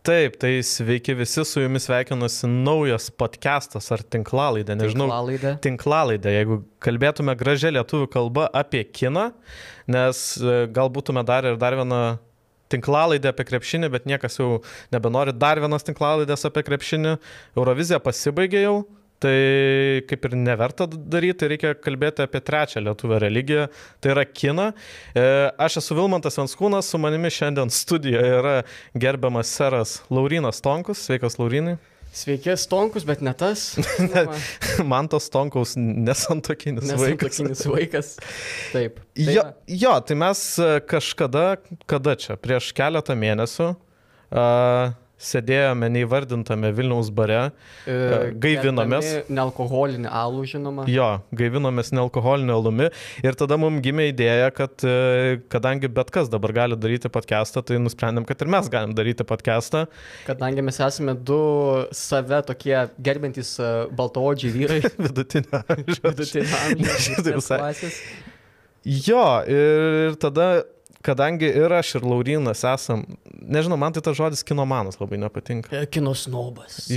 Taip, tai sveiki visi, su jumis sveikinuosi naujas podcastas ar tinklalaidė, nežinau. Tinklalaidė, jeigu kalbėtume gražią lietuvių kalbą apie kiną, nes gal būtume dar vieną tinklalaidę apie krepšinį, bet niekas jau nebenori dar vienas tinklalaidės apie krepšinį. Eurovizija pasibaigė jau. Tai kaip ir neverta daryti, reikia kalbėti apie trečią lietuvę religiją, tai yra kiną. Aš esu Vilmantas Venskūnas, su manimi šiandien studijoje yra gerbiamas seras Laurynas Stonkus. Sveikas, Laurynai. Sveiki, Stonkus, bet ne tas. Mantas Stonkaus nesantuokinis vaikas. Taip. Jo, tai mes kada čia, prieš keletą mėnesių sėdėjome neįvardintame Vilniaus bare, gaivinomės. Nealkoholinį alų, žinoma. Jo, gaivinomės nealkoholinį alumi ir tada mums gimė idėja, kad kadangi bet kas dabar gali daryti podcastą, tai nusprendėm, kad ir mes galim daryti podcastą. Kadangi mes esame du save tokie gerbintys baltaodžiai vyrai. Vidutinio amžiaus. Jo, ir tada kadangi ir aš ir Laurynas esam, nežinau, man tai tas žodis kinomanas labai nepatinka. Kinosnobas.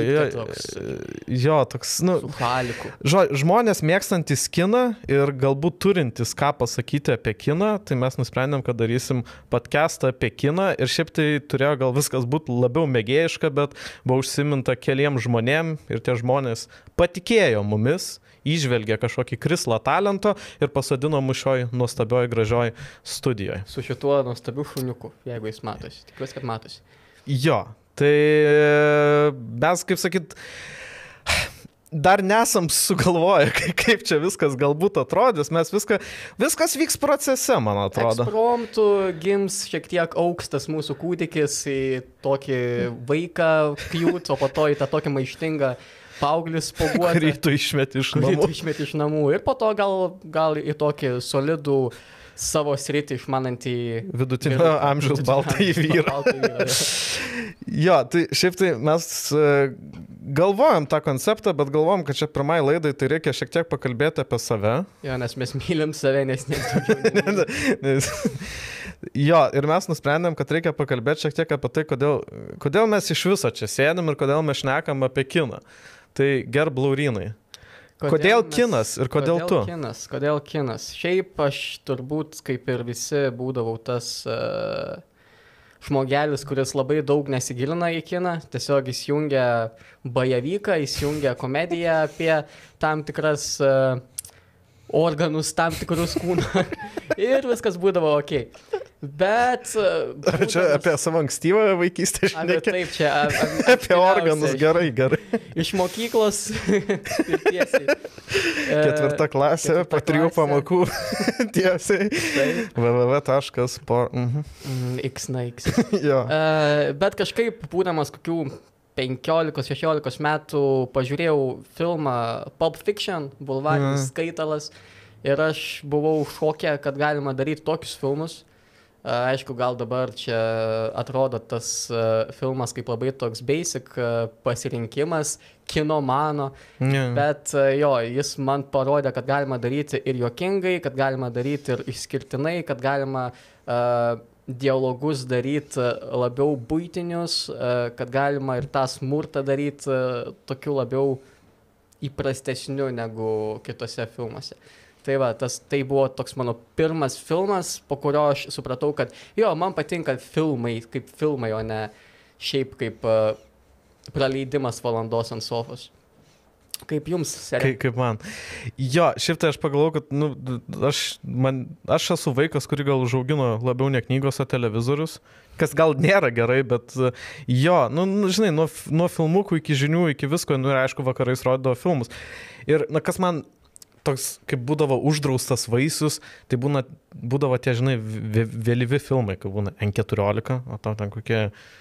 Jo, toks, su haliku. Žmonės mėgstantis kiną ir galbūt turintis ką pasakyti apie kiną, tai mes nusprendėm, kad darysim podcastą apie kiną ir šiaip tai turėjo gal viskas būti labiau mėgėjiška, bet buvo užsiminta keliem žmonėm ir tie žmonės patikėjo mumis, įžvelgė kažkokį krislą talento ir pasodino mus šioj nuostabioj, gražioj studijoje. Su šituo nuostabiu šuniuku, jeigu jis matosi. Tikiuosi, kad matosi. Jo, tai mes, kaip sakyt, dar nesam sugalvoję, kaip čia viskas galbūt atrodys. Mes viskas vyks procese, man atrodo. Ekspromtu gims šiek tiek aukstas mūsų kūdikis į tokį vaiką kjūt, o po to į tą tokį maištingą paauglius spoguotą. Kurį tu išmeti iš namų. Ir po to gal į tokį solidų savo sritį išmanantį vidutinio amžiaus baltąjį vyrą. Jo, tai šiaip tai mes galvojam tą konceptą, bet galvojam, kad čia pirmai laidai tai reikia šiek tiek pakalbėti apie save. Jo, nes mes mylim save, nes daugiau. Jo, ir mes nusprendėm, kad reikia pakalbėti šiek tiek apie tai, kodėl mes iš viso čia sėdim ir kodėl mes šnekam apie kiną. Tai gerb Laurynai. Kodėl kinas ir kodėl tu? Kodėl kinas? Šiaip aš turbūt, kaip ir visi, būdavau tas žmogelis, kuris labai daug nesigilina į kiną. Tiesiog įsijungia bajavyką, įsijungia komediją apie tam tikras organus, tam tikrus kūną. Ir viskas būdavo okei. Bet čia apie savo ankstyvą vaikystę šnekė. Taip, čia apie organus, gerai. Iš mokyklos ir tiesiai. 4 klasė, po 3 pamokų tiesiai. www.sport. X na X. Bet kažkaip būdamas kokių 15-16 metų pažiūrėjau filmą Pulp Fiction, bulvarinis skaitalas, ir aš buvau šoke, kad galima daryti tokius filmus. Aišku, gal dabar čia atrodo tas filmas kaip labai toks basic pasirinkimas, kinomano, bet jo, jis man parodė, kad galima daryti ir juokingai, kad galima daryti ir išskirtinai, kad galima dialogus daryti labiau buitinius, kad galima ir tą smurtą daryti tokiu labiau įprastesniu negu kitose filmuose. Tai va, tai buvo toks mano pirmas filmas, po kurio aš supratau, kad jo, man patinka filmai, o ne šiaip kaip praleidimas valandos ant sofos. Kaip jums, seriai? Kaip man. Jo, šiaip tai aš pagalvoju, kad aš esu vaikas, kurį gal užaugino labiau ne knygos, o televizorius, kas gal nėra gerai, bet jo, žinai, nuo filmukų iki žinių, iki visko, ir aišku, vakarais rodydavo filmus. Ir kas man toks, kaip būdavo uždraustas vaisius, tai būdavo tie, žinai, vėlyvi filmai, kaip būna N14, o to ten kokie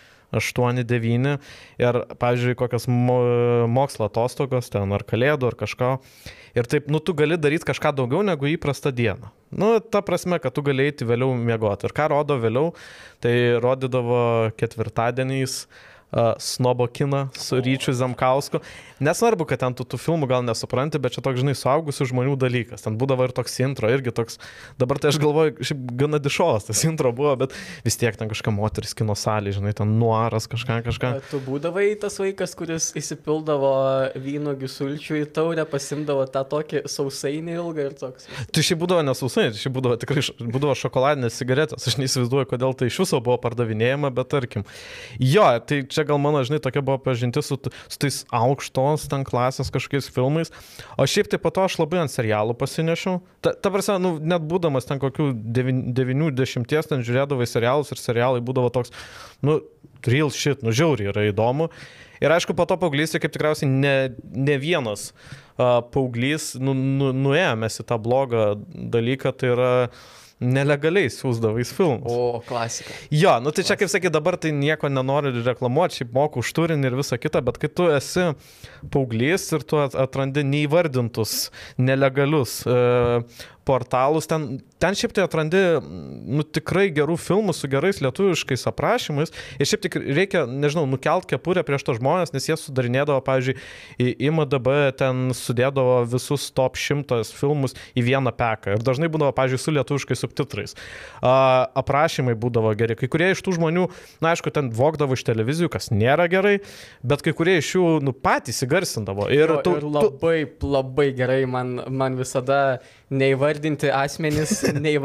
8-9, ir, pavyzdžiui, kokios mokslo atostogos, ten ar kalėdų, ar kažko. Ir taip, tu gali daryti kažką daugiau negu įprastą dieną. Ta prasme, kad tu gali eiti vėliau miegoti. Ir ką rodo vėliau, tai rodydavo ketvirtadieniais Snobo kiną su Ryčiu Zemkausku. Nesvarbu, kad ten tų filmų gal nesupranti, bet čia toks, žinai, suaugusių žmonių dalykas. Ten būdavo ir toks intro, irgi toks, dabar tai aš galvoju, šiaip gana dišos tas intro buvo, bet vis tiek ten kažką moteris kino salė, žinai, ten nuaras kažką. Tu būdavai tas vaikas, kuris įsipildavo vynuogių sulčių į taurę, pasimdavo tą tokį sausainį ilgą ir toks. Tai šiaip būdavo nesausainį, šiaip būdavo tikrai šokoladinės cigaretės. Aš neįsivaizduoju, kodėl tai iš viso buvo pardavinėjama, bet tarkim. Jo, tai čia gal mano, žinai, tokia buvo pažintis su tais aukštos ten klasės kažkokiais filmais. O šiaip tai po to aš labai ant serialų pasinešiau. Ta prasme, nu, net būdamas ten kokių 90 ten žiūrėdavai serialus ir serialai būdavo toks, nu, real shit, nu, žiauriai yra įdomu. Ir aišku, po to paauglystė, kaip tikriausiai ne vienas paauglys nuėjomės į tą blogą dalyką, tai yra nelegaliai siūsdavais filmus. O, klasika. Jo, nu tai čia, kaip sakai, dabar tai nieko nenori reklamuoti, šiaip moku už turinį ir visą kitą, bet kai tu esi paauglys ir tu atrandi neįvardintus, nelegalius portalus, ten šiaip tai atrandi tikrai gerų filmų su gerais lietuviškais aprašymais ir šiaip tik reikia, nežinau, nukelt kepurę prieš to žmonės, nes jie sudarinėdavo, pavyzdžiui, į IMDb ten sudėdavo visus top 100 filmus į vieną peką ir dažnai būdavo, pavyzdžiui, su lietuviškais subtitrais. Aprašymai būdavo geri. Kai kurie iš tų žmonių, na, aišku, ten vogdavo iš televizijų, kas nėra gerai, bet kai kurie iš jų, patys įgarsindavo. Ir labai gerai man visada neįvardinti asmenys,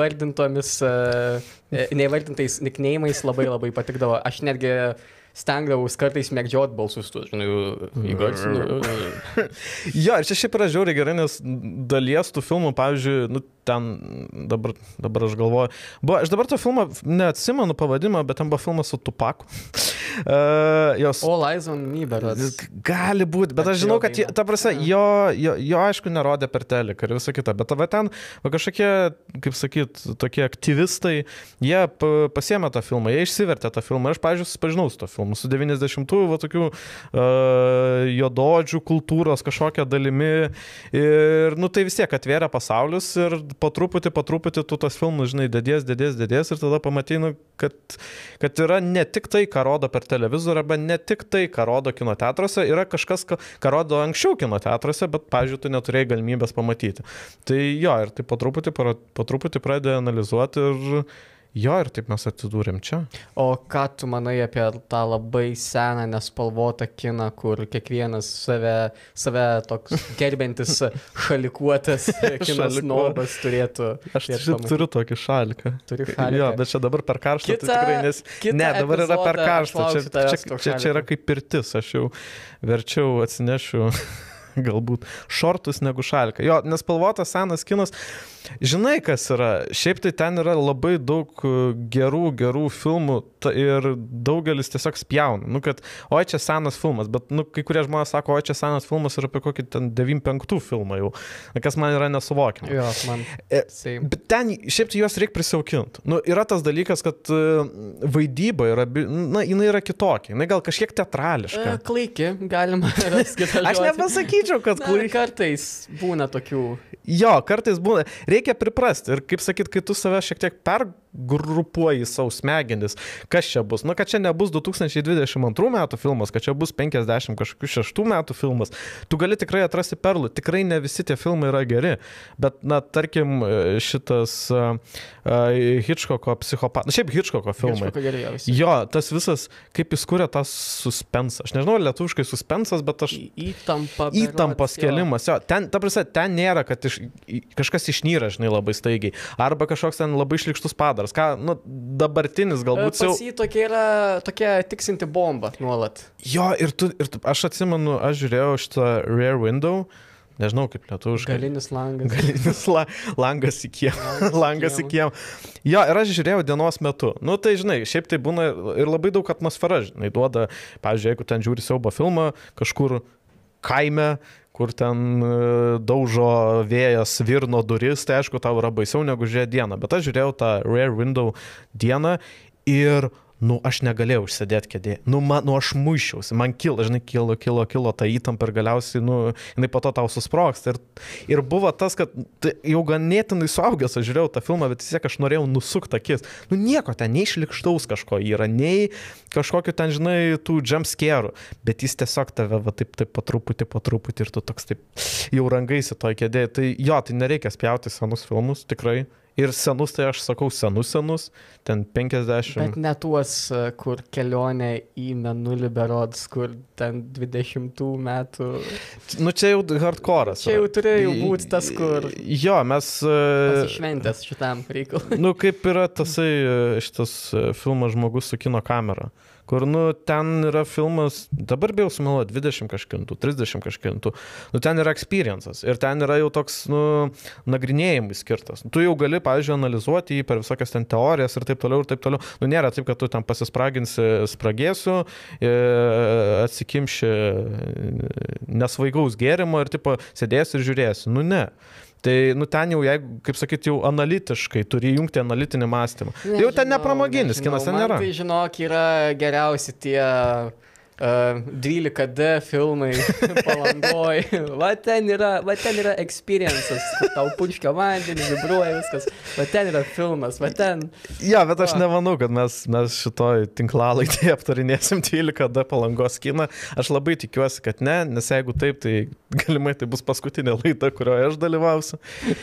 neįvardintais nikneimais labai patikdavo. Aš netgi stengdavaus kartais mėgdžiot balsus, tu, žinai, įgarsinu. Jo, ir čia šiaip yra žiauriai gerai, nes dalies tų filmų, pavyzdžiui, ten, dabar aš galvoju, aš dabar to filmą neatsimenu pavadimą, bet ten buvo filmas su Tupaku. All Eyes on Me, berods. Gali būti, bet aš žinau, kad ta prasme, jo aišku nerodė per teliką ir visą kitą, bet ten kažkokie, kaip sakyt, tokie aktyvistai, jie pasiėmė tą filmą, jie išsivertė tą filmą ir aš, pavyzdžiui, susipažinau su to filmu, su 90-ųjų tokių juododžių kultūros kažkokia dalimi ir, tai vis tiek atvėrė pasaulius ir po truputį tu tos filmus, žinai, dėdės ir tada pamatai, kad yra ne tik tai, ką rodo per televizorių, arba ne tik tai, ką rodo kino teatruose, yra kažkas, ką rodo anksčiau kino teatruose, bet, pavyzdžiui, tu neturėjai galimybės pamatyti. Tai jo, ir tai po truputį pradėjo analizuoti ir taip mes atsidūrėm čia. O ką tu manai apie tą labai seną, nespalvotą kiną, kur kiekvienas save toks gerbiantis šalikuotas kinas snobas turėtų? Aš turiu tokį šaliką. Turiu šaliką. Jo, bet čia dabar per karštą, tai tikrai ne, dabar yra per karštą. Čia yra kaip pirtis, aš jau verčiau atsinešiu galbūt šortus negu šaliką. Jo, nespalvotas senas kinas. Žinai, kas yra? Šiaip tai ten yra labai daug gerų filmų ir daugelis tiesiog spjauna. Kad, oi, čia senas filmas, bet, kai kurie žmonės sako, oi, čia senas filmas ir apie kokį ten 95 filmą jau, kas man yra nesuvokiama. Jo, man. Bet ten, šiaip tai juos reikia prisijaukinti. Yra tas dalykas, kad vaidyba yra, jinai yra kitokia, jinai gal kažkiek teatrališka. Klaiki, galima rasti kitą žodį. Aš nepasakyčiau, kad klaiki. Kartais būna tokių. Jo, kartais būna. Reikia priprasti ir, kaip sakyt, kai tu save šiek tiek pergrupuoji savo smegenis, kas čia bus. Kad čia nebus 2022 metų filmas, kad čia bus 50 kažkokių 6 metų filmas. Tu gali tikrai atrasti perlų. Tikrai ne visi tie filmai yra geri. Bet, tarkim, šitas Hitchcocko psichopatas. Šiaip Hitchcocko filmai. Jo, tas visas, kaip jis kuria tą suspensą. Aš nežinau, lietuviškai suspensas, bet aš... Įtampas kelimas. Jo, ten nėra, kad kažkas išnyra, žinai, labai staigiai. Arba kažkoks ten labai šlykštus padaras. Ką, dabartinis galbūt jau... Pas jį tokia tiksinti bomba nuolat. Jo, ir aš atsimenu, aš žiūrėjau šitą Rear Window, nežinau kaip lietuviškai. Galinis langas. Galinis langas į kiemą. Langas į kiemą. Jo, ir aš žiūrėjau dienos metu. Tai, žinai, šiaip tai būna ir labai daug atmosfera, žinai, duoda, pavyzdžiui, jeigu ten žiūri siaubo filmą kažkur kaime, kur ten daužo vėjas virno duris, tai aišku, tau yra baisiau negu žiūrėti dieną. Bet aš žiūrėjau tą Rear Window dieną ir nu, aš negalėjau užsėdėti kėdėje. Aš muišiausi, man kilo ta įtampa ir galiausiai, jinai po to tau susprogsta. Ir buvo tas, kad jau ganėtinai suaugęs aš žiūrėjau tą filmą, bet vis tiek aš norėjau nusukti akis. Nieko ten, nei šlikštaus kažko yra, nei kažkokiu ten, žinai, tų jumpscare'ų, bet jis tiesiog tave va, taip po truputį ir tu toks taip jau rangaisi toj kėdėje. Tai jo, tai nereikia spjauti senus filmus, tikrai. Ir senus, tai aš sakau senus, ten 50. Bet ne tuos, kur kelionė į Mėnulį berods, kur ten 20 metų. Čia jau hardcore'as. Čia jau turėjo būti tas, kur... Jo, mes... Pasišventęs šitam reikalui. Kaip yra šitas filmas Žmogus su kino kamera. Kur, ten yra filmas, dabar bijau sumeluoti, 20 kažkintų, 30 kažkintų, ten yra experiences ir ten yra jau toks, nagrinėjimui skirtas. Tu jau gali, pavyzdžiui, analizuoti jį per visokias ten teorijas ir taip toliau. Nėra taip, kad tu ten pasispraginsi, spragėsiu, atsikimši nesvaigaus gėrimo ir tipo sėdėsi ir žiūrėsi. Ne. Tai, ten jau, jeigu, kaip sakyti, jau analitiškai turi įjungti analitinį mąstymą. Tai jau ten nepramoginis kinas, ten nėra. Man tai, žinok, yra geriausi tie 12D filmai Palangoj. Va ten yra experiences, kur tau purškia vandenį, vibruoja viskas. Va ten yra filmas, va ten. Ja, bet aš nemanau, kad mes šitoj tinklalaidėje aptarinėsim 12D Palangos kiną. Aš labai tikiuosi, kad ne, nes jeigu taip, tai galimai tai bus paskutinė laida, kurioje aš dalyvausiu.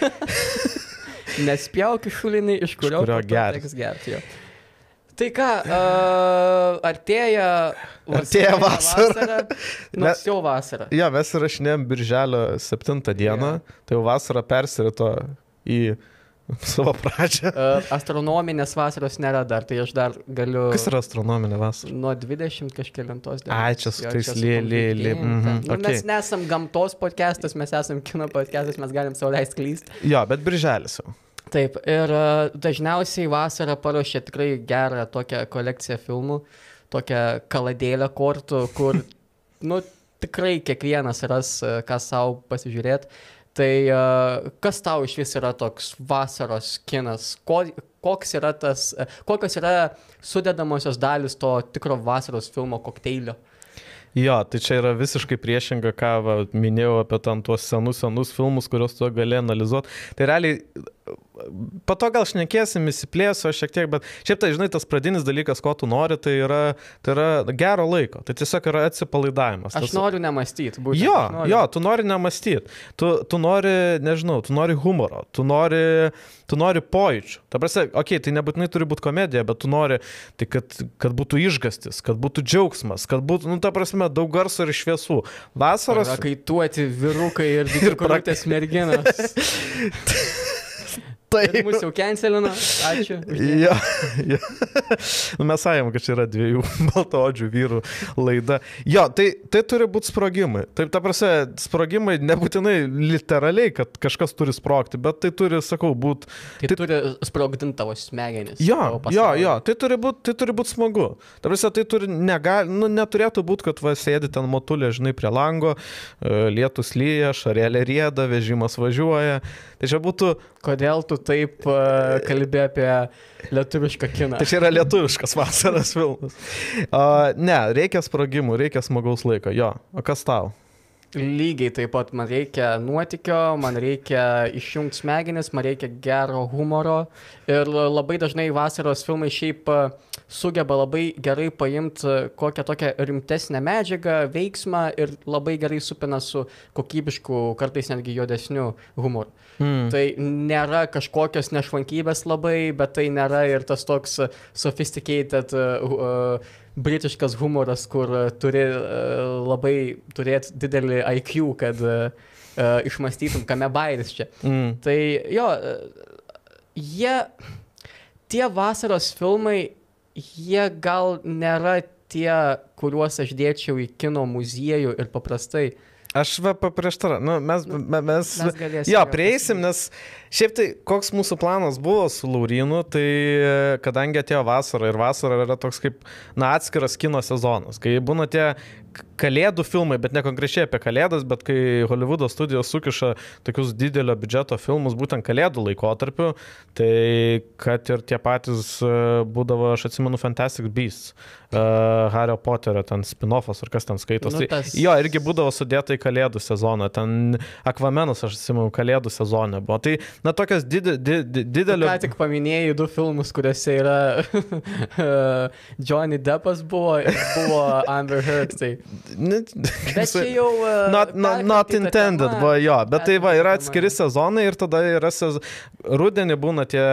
Nespjauk šulinį, iš kurio teks gerti jo. Tai ką, artėja vasara. Nors jau vasara. Ja, mes įrašinėjom birželio 7 dieną, tai jau vasara persirito į savo pradžią. Astronominės vasaros nėra dar, tai aš dar galiu... Kas yra astronominė vasara? Nuo 20 kažkelintos dienos. Ai, čia su tais Mes nesam gamtos podcastas, mes esam kino podcastas, mes galim sau leisti klysti. Jo, bet birželis jau. Taip, ir dažniausiai vasarą paruošia tikrai gerą tokią kolekciją filmų, tokią kaladėlę kortų, kur, tikrai kiekvienas ras, ką savo pasižiūrėti. Tai kas tau iš vis yra toks vasaros kinas? Kokios yra sudedamosios dalis to tikro vasaros filmo kokteilio? Jo, tai čia yra visiškai priešinga, ką minėjau apie tuos senus filmus, kuriuos tu gali analizuoti. Tai realiai, po to gal šnekėsim, įsiplėsiu šiek tiek, bet šiaip tai, žinai, tas pradinis dalykas, ko tu nori, tai yra gero laiko. Tai tiesiog yra atsipalaidavimas. Aš noriu nemąstyti. Jo, tu nori nemąstyti. Tu nori, nežinau, tu nori humoro, tu nori pojūčių. Ta prasme, tai nebūtinai turi būti komedija, bet tu nori, tai kad būtų išgastis, kad būtų džiaugsmas, kad būtų, ta prasme, daug garso ir šviesų. Vasaros... Rakaituoti vyrukai ir didžiukurutės merginos. Taip. Ir mūsų jau cancelino. Ačiū. Ja. Mes sakėm, kad čia yra 2 baltaodžių vyrų laida. Jo, tai turi būti sprogimai. Taip, ta prasme, sprogimai nebūtinai literaliai, kad kažkas turi sprogti, bet tai turi, sakau, būti... Tai turi sprogdinti tavo smegenis. Jo, tai turi būti smagu. Ta prasme, tai neturėtų būti, kad sėdi ten motulė, žinai, prie lango, lietus lyja, šarelė rieda, vežimas važiuoja. Tai čia būtų... Kodėl tu taip kalbė apie lietuvišką kiną? Tai čia yra lietuviškas vasaros filmas. Ne, reikia sprogimų, reikia smagaus laiko. Jo, o kas tau? Lygiai taip pat man reikia nuotykio, man reikia išjungti smegenis, man reikia gero humoro. Ir labai dažnai vasaros filmai šiaip sugeba labai gerai paimti kokią tokią rimtesnę medžiagą, veiksmą ir labai gerai supina su kokybišku, kartais netgi juodesniu humoru. Tai nėra kažkokios nešvankybės labai, bet tai nėra ir tas toks sophisticated britiškas humoras, kur turi labai turėti didelį IQ, kad išmąstytum, kame bairis čia. Tai jo, tie vasaros filmai, jie gal nėra tie, kuriuos aš dėčiau į kino muziejų ir paprastai Aš paprieštarą, nu, mes galėsim. Jo, prieisim, nes šiaip tai koks mūsų planas buvo su Laurynu, tai kadangi atėjo vasara ir vasara yra toks kaip, na, atskiras kino sezonas, kai būna tie kalėdų filmai, bet ne konkrečiai apie kalėdas, bet kai Hollywoodo studijos sukiša tokius didelio biudžeto filmus būtent kalėdų laikotarpiu, tai kad ir tie patys būdavo, aš atsimenu, Fantastic Beasts, Hario Poterio, ten spin-offas ar kas ten skaitos. Nu, tas... Tai, jo, irgi būdavo sudėta į kalėdų sezoną, ten Aquamenas, aš atsimenu, kalėdų sezone buvo. Tai, na, tokias didelio... Ką tik paminėjai 2 filmus, kuriuose yra Johnny Deppas buvo Amber Heard, tai... Bet čia jau... Not intended, buvo jo, bet tai va, yra atskiri sezonai ir tada yra rudenį būna tie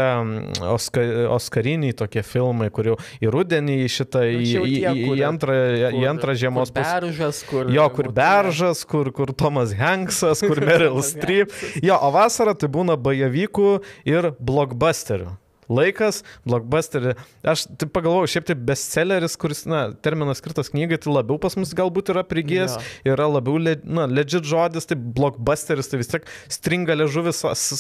oskariniai tokie filmai, kur jau į rudenį šitą, į antrą žiemos pusę. Kur Beržas, kur Tomas Hanksas, kur Meryl Streep. Jo, o vasara tai būna bajavykų ir blockbusterių. Laikas, blockbusterį. Aš tai pagalvojau, šiaip tai bestselleris, kuris, na, terminas skirtas knygai, tai labiau pas mus galbūt yra prigijęs, yra labiau, legit žodis, tai blockbusteris, tai vis tiek stringa liežuvis,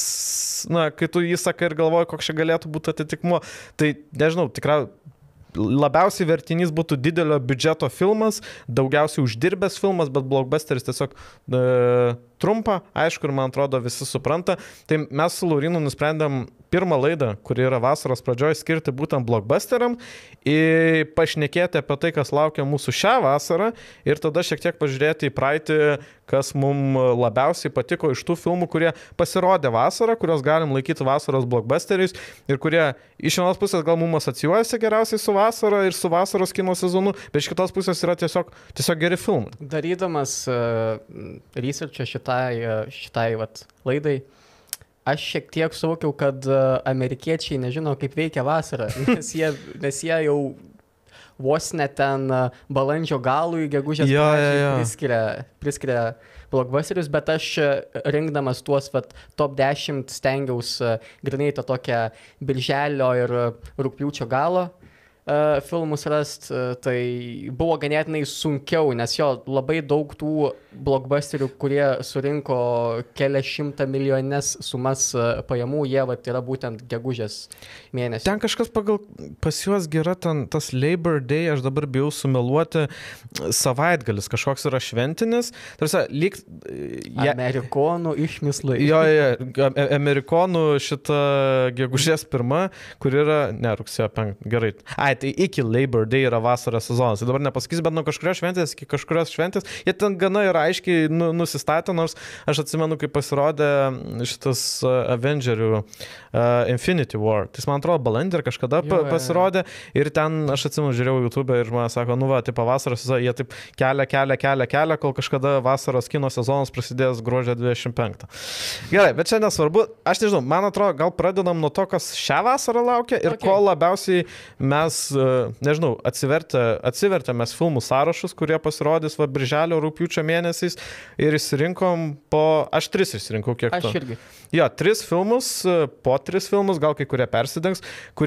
na, kai tu jį sakai ir galvoji, koks čia galėtų būti atitikmuo. Tai, nežinau, tikrai labiausiai vertinys būtų didelio biudžeto filmas, daugiausiai uždirbęs filmas, bet blockbusteris tiesiog trumpa, aišku, ir man atrodo visi supranta. Tai mes su Laurynu nusprendėm pirmą laidą, kuri yra vasaros pradžioje, skirti būtent blockbusteriam ir pašnekėti apie tai, kas laukia mūsų šią vasarą ir tada šiek tiek pažiūrėti į praeitį, kas mums labiausiai patiko iš tų filmų, kurie pasirodė vasarą, kurios galim laikyti vasaros blockbusteriais ir kurie iš vienos pusės gal mums asocijuojasi geriausiai su vasara ir su vasaros kino sezonu, bet iš kitos pusės yra tiesiog geri filmai. Darydamas researchą šitai laidai, aš šiek tiek suvokiau, kad amerikiečiai nežino, kaip veikia vasara, nes jie jau vos net ten balandžio galui, gegužės priskiria blockbusterius, bet aš rinkdamas tuos top 10 stengiausi grinai tą tokią birželio ir rugpjūčio galo filmus rast, tai buvo ganėtinai sunkiau, nes jo labai daug tų blockbusterių, kurie surinko keliasšimtą milijonės sumas pajamų, jie yra būtent gegužės mėnesį. Ten kažkas pas juos gera tas Labor Day, aš dabar bijau sumeluoti, savaitgalis kažkoks yra šventinis. Tarsi, Amerikonų išmislai. Jo, amerikonų šita gegužės 1, kur yra, rugsėjo 5, gerai. Tai iki Labor Day yra vasaros sezonas. Tai dabar nepasakysiu, bet nuo kažkurios šventės iki kažkurios šventės, jie ten gana yra aiškiai nusistatę, nors aš atsimenu, kai pasirodė šitas Avengerių Infinity War. Tai man atrodo, balandį ar kažkada pasirodė ir ten, aš atsimenu, žiūrėjau YouTube ir žmonės sako, nu va, tai vasaros sezonas, jie taip kelia, kol kažkada vasaros kino sezonas prasidės gruodžio 25. Gerai, bet čia nesvarbu. Aš nežinau, man atrodo, gal pradedam nuo to, kas šią vasarą laukia ir ko labiausiai mes, nežinau, atsivertėm mes filmų sąrašus, kurie pasirodys birželio rugpjūčio mėnesiais ir išsirinkom aš 3 išsirinkau, kiek to. Aš irgi. Jo, 3 filmus, po 3 filmus, gal kai kurie persidengs,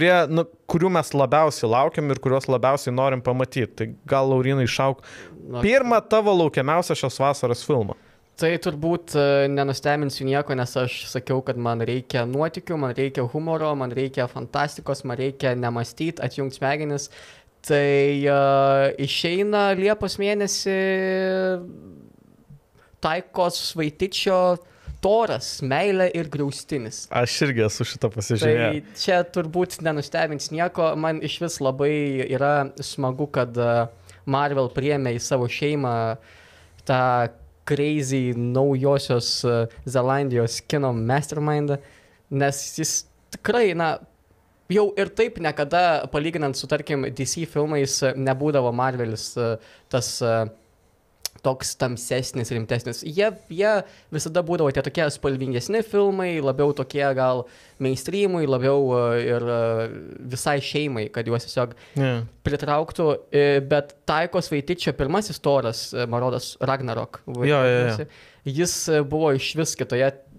kurių mes labiausiai laukiam ir kuriuos labiausiai norim pamatyti. Tai gal, Laurynai, iššauk pirmą tavo laukiamiausią šios vasaros filmą. Tai turbūt nenustebinsiu nieko, nes aš sakiau, kad man reikia nuotykių, man reikia humoro, man reikia fantastikos, man reikia nemąstyti, atjungti smegenis. Tai išeina Liepos mėnesį Taikos Vaitičio Toras, meilė ir griaustinis. Aš irgi esu šitą pasižiūrėjęs. Tai čia turbūt nenustebins nieko. Man iš vis labai yra smagu, kad Marvel priėmė į savo šeimą tą crazy naujosios Zelandijos kino mastermindą, nes jis tikrai, jau ir taip niekada, palyginant su, tarkim, DC filmais, nebūdavo Marvelis tas toks tamsesnis, rimtesnis. Jie visada būdavo tie tokie spalvingesni filmai, labiau tokie gal mainstreamui, labiau ir visai šeimai, kad juos tiesiog pritrauktų. Bet Taikos Vaitičio pirmasis Toras, man rodos, Ragnarok. Jis buvo iš vis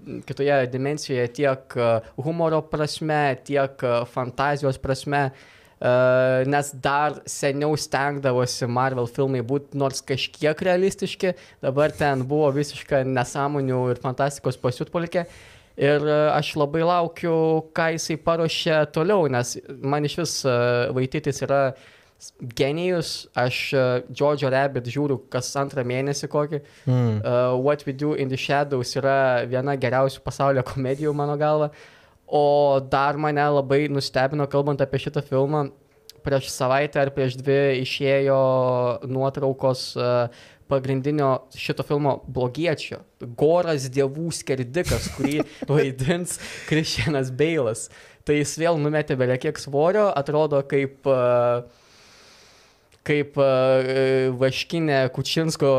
kitoje dimensijoje tiek humoro prasme, tiek fantazijos prasme. nes dar seniau stengdavosi Marvel filmai būti nors kažkiek realistiški, dabar ten buvo visiška nesąmonių ir fantastikos pasiutpolkė. Ir aš labai laukiu, ką jisai paruošė toliau, nes man iš vis Vaitytis yra genijus. Aš Jojo Rabbit žiūriu kas antrą mėnesį kokį. What We Do in the Shadows yra viena geriausių pasaulio komedijų, mano galva. O dar mane labai nustebino, kalbant apie šitą filmą, prieš savaitę ar prieš 2 išėjo nuotraukos pagrindinio šito filmo blogiečio. Goras dievų skerdikas, kurį vaidins Christianas Bale'as. Tai jis vėl numetė belekiek svorio, atrodo kaip Vaškinė Kučinsko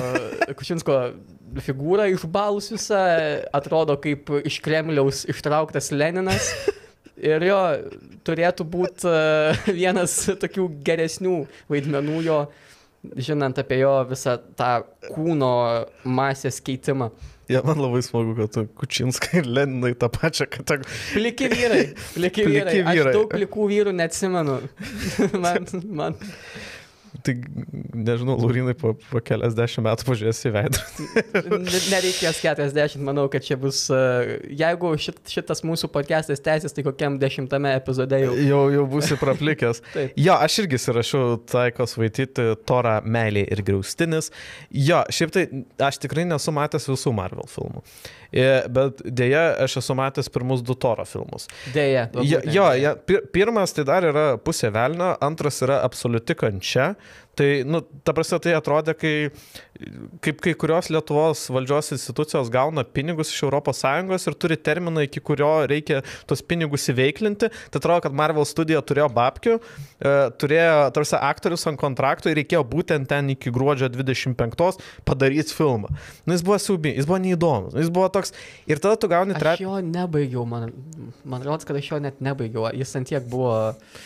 figūra išbalus visą, atrodo kaip iš Kremliaus ištrauktas Leninas. Ir jo, turėtų būti vienas tokių geresnių vaidmenų jo, žinant apie jo visą tą kūno masės keitimą. Ja, man labai smagu, kad tu Kučinskai ir Leninai tą pačią kategoriją. Pliki vyrai. Aš daug plikų vyrų neatsimenu. man. Tai nežinau, Laurinai po keliasdešimt metų pažiūrės į veidrodį. Nereikės 40, manau, kad čia bus, jeigu šitas mūsų podcastas tęsis, tai kokiam 10 epizode jau būsi praplikęs. Jo, aš irgi surašiau Taikos Waititi Torą Meilė ir griaustinis. Jo, šiaip tai aš tikrai nesu matęs visų Marvel filmų. Bet dėja, aš esu matęs pirmus 2 Toro filmus. Dėja. Pirmas tai dar yra Pusė velnio, antras yra Absoliuti kančia. Tai, ta prasme, tai atrodė, kaip kai kurios Lietuvos valdžios institucijos gauna pinigus iš ES ir turi terminą, iki kurio reikia tos pinigus įveiklinti. Tai atrodo, kad Marvel studija turėjo babkių, turėjo, tarsi, aktorius ant kontrakto ir reikėjo būtent ten iki gruodžio 25 padaryti filmą. Jis buvo siaubingas, jis buvo neįdomus, jis buvo toks. Ir tada tu gauni Aš jo nebaigiau, man rodos, kad aš jo net nebaigiau. Jis ant tiek buvo...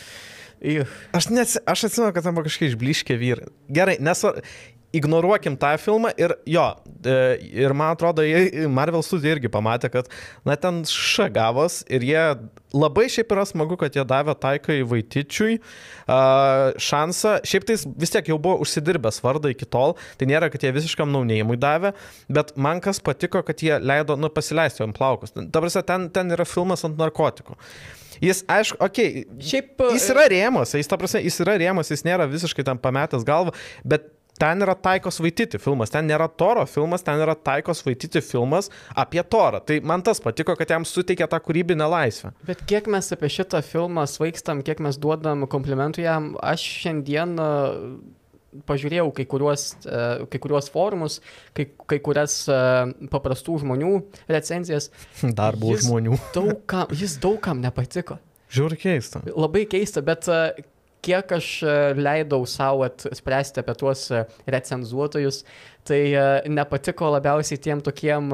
Aš atsimenu, kad tam buvo kažkiek išbliškę vyrai. Gerai, ignoruokim tą filmą ir ir man atrodo, Marvel studija irgi pamatė, kad ten šagavos ir jie labai šiaip yra smagu, kad jie davė Taikai Waititiui šansą. Šiaip tai vis tiek jau buvo užsidirbęs vardą iki tol, tai nėra, kad jie visiškam naunėjimui davė, bet man kas patiko, kad jie leido, pasileisti ant plaukus. Ta prasme, ten yra filmas ant narkotikų. Jis, aišku, jis yra rėmose, jis yra rėmose, jis nėra visiškai tam pametęs galvą, bet ten yra Taikos Waititi filmas, ten nėra Toro filmas, ten yra Taikos Waititi filmas apie Torą. Tai man tas patiko, kad jam suteikė tą kūrybinę laisvę. Bet kiek mes apie šitą filmą svaikstam, kiek mes duodam komplimentų jam, aš šiandien pažiūrėjau kai kuriuos forumus, kai kurias paprastų žmonių recenzijas. Darbo žmonių. Jis daugam nepatiko. Žiūri keista. Labai keista, bet kiek aš leidau savo spręsti apie tuos recenzuotojus, tai nepatiko labiausiai tiem tokiem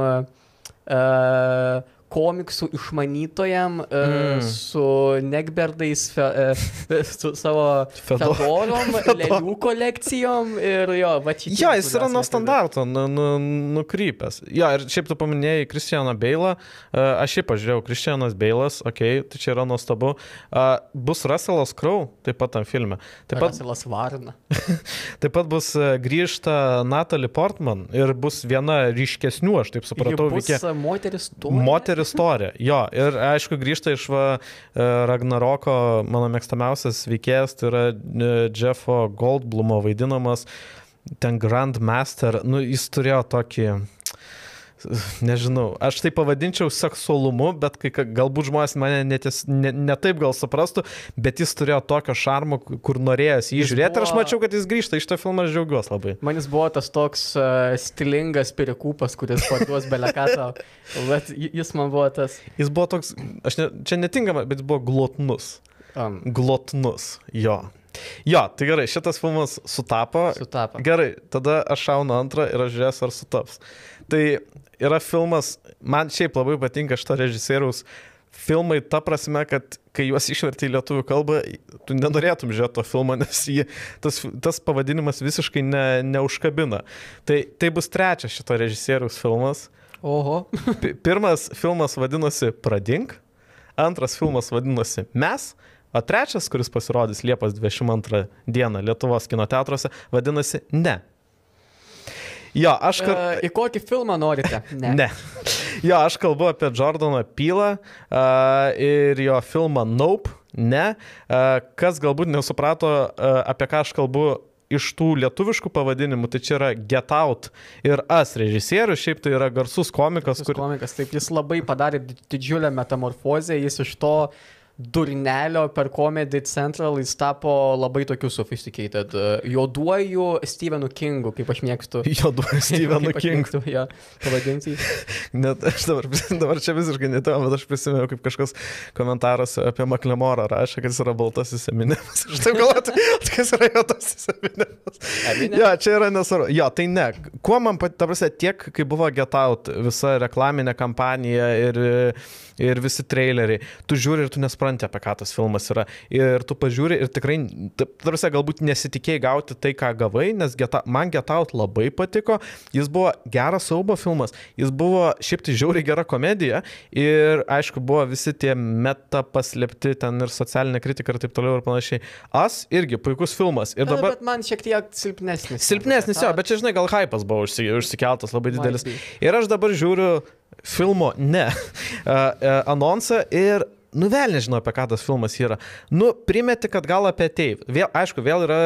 komiksų išmanytojam su negberdais, su savo fedorom, lėlių kolekcijom ir va čia. Jo, jis yra nuo standarto nukrypęs. Jo, ir šiaip tu paminėjai Christianą Bale'ą, aš šiaip pažiūrėjau, Christianas Bale'as, tai čia yra nuostabu. Bus Russellas Crowe, taip pat tam filme. Russellas Varna. Taip pat bus grįžta Natalie Portman ir bus viena ryškesnių, aš taip supratau. Bus moteris istorija. Jo, ir aišku, grįžta iš Ragnaroko, mano mėgstamiausias veikėjas, tai yra Jeffo Goldblumo vaidinamas, ten Grandmaster, jis turėjo tokį, nežinau, aš tai pavadinčiau seksualumu, bet galbūt žmonės mane ne taip gal suprastų, bet jis turėjo tokio šarmo, kur norėjęs jį žiūrėti, ir aš mačiau, kad jis grįžta iš tą filmą, aš džiaugiuosi labai. Man jis buvo tas toks stilingas pirikūpas, kuris parduos belekatą, bet jis man buvo tas... Jis buvo toks, čia netinkama, bet jis buvo glotnus. Glotnus, jo. Jo, tai gerai, šitas filmas sutapo. Gerai, tada aš šaunu antrą ir aš žiūrėsiu, ar sutaps. Tai yra filmas, man šiaip labai patinka šito režisieriaus filmai ta prasme, kad kai juos išverti į lietuvių kalbą, tu nenorėtum žiūrėti to filmo, nes tas pavadinimas visiškai neužkabina. Tai bus trečias šito režisieriaus filmas. Oho. Pirmas filmas vadinosi Pradink, antras filmas vadinosi Mes, O trečias, kuris pasirodys Liepos 22 dieną Lietuvos kino teatruose, vadinasi Ne. Jo, į kokį filmą norite? Ne. Jo, aš kalbu apie Jordaną Peele'ą ir jo filmą Nope. Ne. Kas galbūt nesuprato, apie ką aš kalbu iš tų lietuviškų pavadinimų, tai čia yra Get Out ir Us režisierius, šiaip tai yra garsus komikas. Komikas, taip, jis labai padarė didžiulę metamorfozę, jis iš to durnelio per Comedy Central jis tapo labai tokiu sophisticated, juoduoju Stephenu Kingu, kaip aš mėgstu. Juoduoju Stephenu Kingu. Ja, pavadinti. Net aš dabar čia visiškai netėjau, bet aš prisimenu, kaip kažkas komentaras apie Maklemorą rašė, kad jis yra baltasis Eminemas. Aš taip galvoju, kas yra juodasis Eminemas. Jo, čia yra nesvarbu. Jo, tai ne. Kuo man, ta prasme, tiek, kai buvo Get Out, visa reklaminė kampanija ir visi traileriai, tu žiūri ir tu nespranti, apie ką tas filmas yra. Ir tu pažiūri ir tikrai, tarsi galbūt nesitikėjai gauti tai, ką gavai, nes man Get Out labai patiko. Jis buvo geras siaubo filmas, jis buvo šiaip tai žiauriai gera komedija ir, aišku, buvo visi tie meta paslėpti ten ir socialinė kritika ir taip toliau ir panašiai. Us irgi puikus filmas. Ir dabar... Bet man šiek tiek silpnesnis. Silpnesnis, jo, bet čia, žinai, gal hypas buvo užsikeltas labai didelis. Ir aš dabar žiūriu filmo Ne anonsą ir vėl nežinau, apie ką tas filmas yra. Primeti, kad gal apie ateivių. Aišku, vėl yra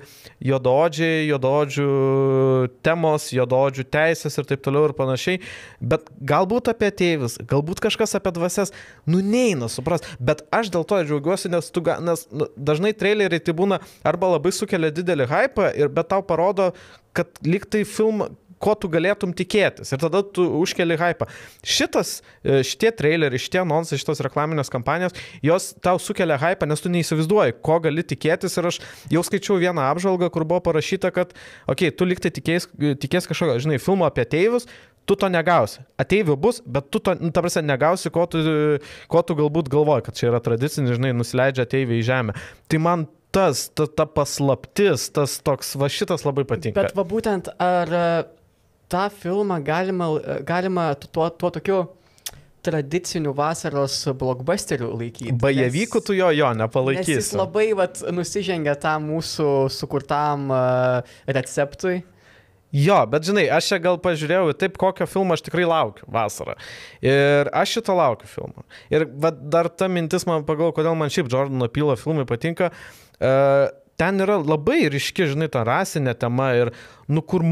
juodaodžių temos, juodaodžių teisės ir taip toliau ir panašiai, bet galbūt apie ateivius, galbūt kažkas apie dvasias, neina supras, bet aš dėl to džiaugiuosi, nes dažnai traileriai tai būna arba labai sukelia didelį hypą, bet tau parodo, kad lyg tai filmą ko tu galėtum tikėtis. Ir tada tu užkeli hypą. Šitie traileriai, šitie anonsai, šitos reklaminės kampanijos, jos tau sukelia hypą, nes tu neįsivaizduoji, ko gali tikėtis. Ir aš jau skaičiau vieną apžvalgą, kur buvo parašyta, kad, tu lyg tai tikės kažkokio, žinai, filmo apie ateivius, tu to negausi. Ateivių bus, bet tu to, ta prasme, negausi, ko tu galbūt galvoji, kad čia yra tradicinis, žinai, nusileidžia ateiviai į žemę. Tai man ta paslaptis, tas toks, šitas labai patinka. Bet būtent, ar tą filmą galima tuo tokiu tradiciniu vasaros blockbusteriu laikyti. Bajevykų tu jo nepalaikysi. Nes jis labai nusižengia tam mūsų sukurtam receptui. Jo, bet žinai, aš čia gal pažiūrėjau taip, kokio filmo aš tikrai laukiu vasarą. Ir aš šito laukiu filmą. Ir dar ta mintis man pagalvoju, kodėl man šiaip Jordano Peele'o filmai patinka. Ten yra labai ryški, žinai, ta rasinė tema ir, kur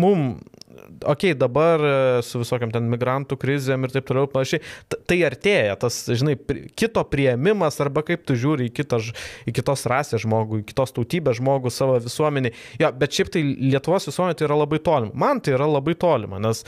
dabar su visokiam ten migrantų krizėm ir taip toliau panašiai, tai artėja tas, žinai, kito priėmimas arba kaip tu žiūri į kitos rasės žmogų, į kitos tautybės žmogų savo visuomenį. Jo, bet šiaip tai Lietuvos visuomenė tai yra labai tolima. Man tai yra labai tolima, nes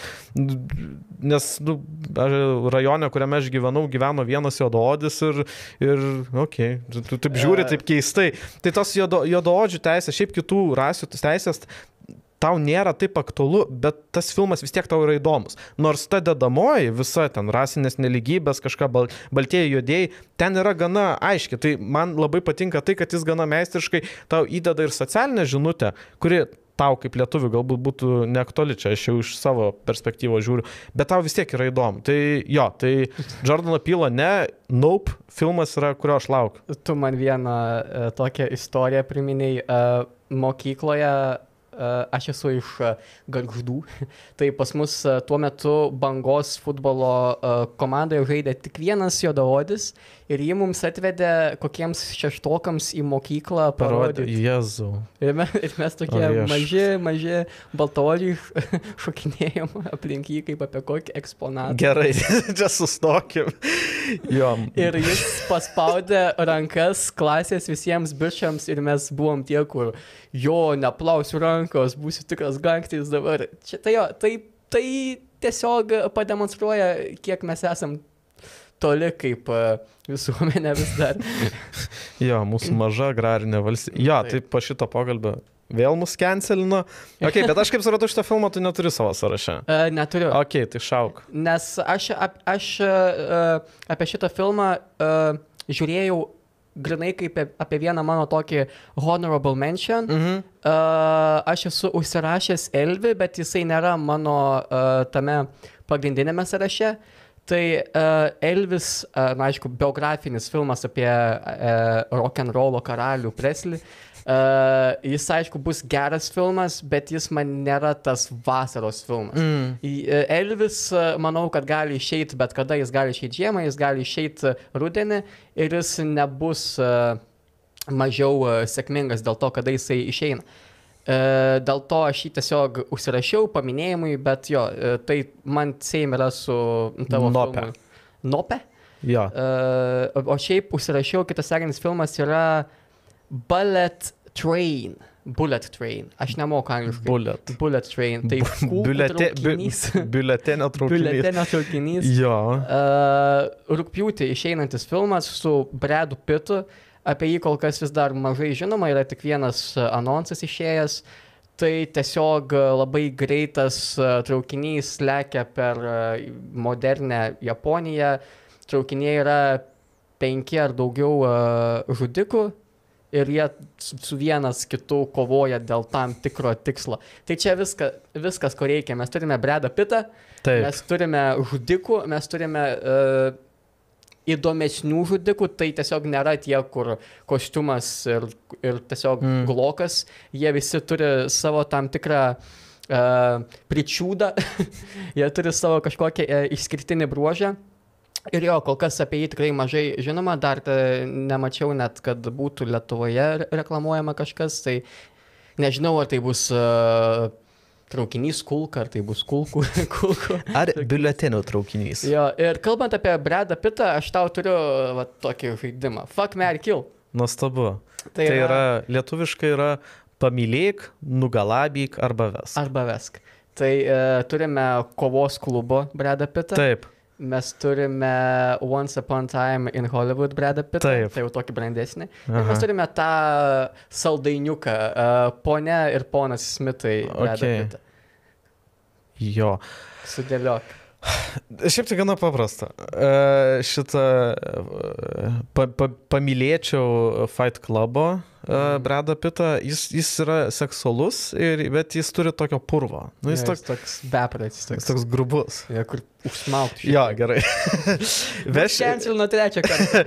rajone, kuriame aš gyveno vienas juodaodis ir tu taip žiūri taip keistai. Tai tos juodaodžių teisės, šiaip kitų rasių teisės tau nėra taip aktualu, bet tas filmas vis tiek tau yra įdomus. Nors ta dedamoji, visa ten rasinės nelygybės, kažką baltieji juodieji, ten yra gana aiški. Tai man labai patinka tai, kad jis gana meistriškai tau įdeda ir socialinę žinutę, kuri tau kaip lietuvių galbūt būtų neaktuali, čia aš jau iš savo perspektyvos žiūriu, bet tau vis tiek yra įdomu. Tai Jordano Peele'o Nope filmas yra, kurio aš laukiu. Tu man vieną tokią istoriją priminėjai mokykloje. Aš esu iš Gargždų, tai pas mus tuo metu Bangos futbolo komandoje žaidė tik vienas juodaodis ir jį mums atvedė kokiems šeštokams į mokyklą parodyti. Jėzau. Ir mes tokie maži baltaodžiai šokinėjom aplink jį kaip apie kokį eksponatą. Gerai, čia sustokim. Jo. Ir jis paspaudė rankas klasės visiems bičiams ir mes buvom tie, kur neplausiu rankos, būsiu tikras gangsteris dabar. Tai tiesiog pademonstruoja, kiek mes esam toli kaip visuomenė vis dar. Jo, mūsų maža agrarinė valstybė. Jo, tai po šito pokalbio vėl mus cancelino. Bet aš kaip supratau, šitą filmą tu neturi savo sąraše. Neturiu. Tai šauk. Nes aš apie šitą filmą žiūrėjau grinai kaip apie vieną mano tokį honorable mention. Aš esu užsirašęs Elvį, bet jisai nėra mano tame pagrindinėme sąraše. Tai Elvis, na aišku, biografinis filmas apie rock'n'rollo karalių Presley. Jis, aišku, bus geras filmas, bet jis man nėra tas vasaros filmas. Elvis, manau, kad gali išeiti bet kada, jis gali išeiti žiemą, jis gali išeiti rudenį ir jis nebus mažiau sėkmingas dėl to, kada jisai išeina. Dėl to aš jį tiesiog užsirašiau paminėjimui, bet jo, tai man same yra su tavo filmu. Nope? Jo. O šiaip užsirašiau, kitas sekantis filmas yra Bullet Train. Aš nemoku angliškai. Bullet Train. Tai traukinys. Biuletenio traukinys. Jo. Rugpjūtį išeinantis filmas su Bradu Pittu. Apie jį kol kas vis dar mažai žinoma, yra tik vienas anonsas išėjęs. Tai tiesiog labai greitas traukinys lekia per modernę Japoniją. Traukinyje yra 5 ar daugiau žudikų. Ir jie su vienas kitu kovoja dėl tam tikro tikslo. Tai čia viskas, ko reikia. Mes turime Bradą Pittą, mes turime žudikų, mes turime įdomesnių žudikų. Tai tiesiog nėra tie, kur kostiumas ir tiesiog glokas. Jie visi turi savo tam tikrą pričiūdą. Jie turi savo kažkokią išskirtinį bruožą. Ir jo, kol kas apie jį tikrai mažai žinoma, dar nemačiau net, kad būtų Lietuvoje reklamuojama kažkas, tai nežinau, ar tai bus traukinys kulka, ar tai bus kulkų. Ar biuletenio traukinys. Jo, ir kalbant apie Bradą Pittą, aš tau turiu tokį žaidimą. Fuck, marry, kill. Nuostabu. Tai yra, lietuviškai yra pamylėk, nugalabyk arba vesk. Arba vesk. Tai turime kovos klubo Bradą Pittą. Taip. Mes turime Once Upon a Time in Hollywood Bradą Pittą, tai jau tokį brandesnį. Ir mes turime tą saldainiuką, ponia ir ponas Smithai Bradą Pittą. Jo. Sudėliok. Šiaip tai gana paprasta. Šitą pamylėčiau Fight Clubo Bradą Pittą. Jis yra seksualus, bet jis turi tokio purvo. Nu, jis toks bepratis. Jis toks grubus. Ja, kur užsmaukti. Jo, gerai. Cancel nuo trečią kartą.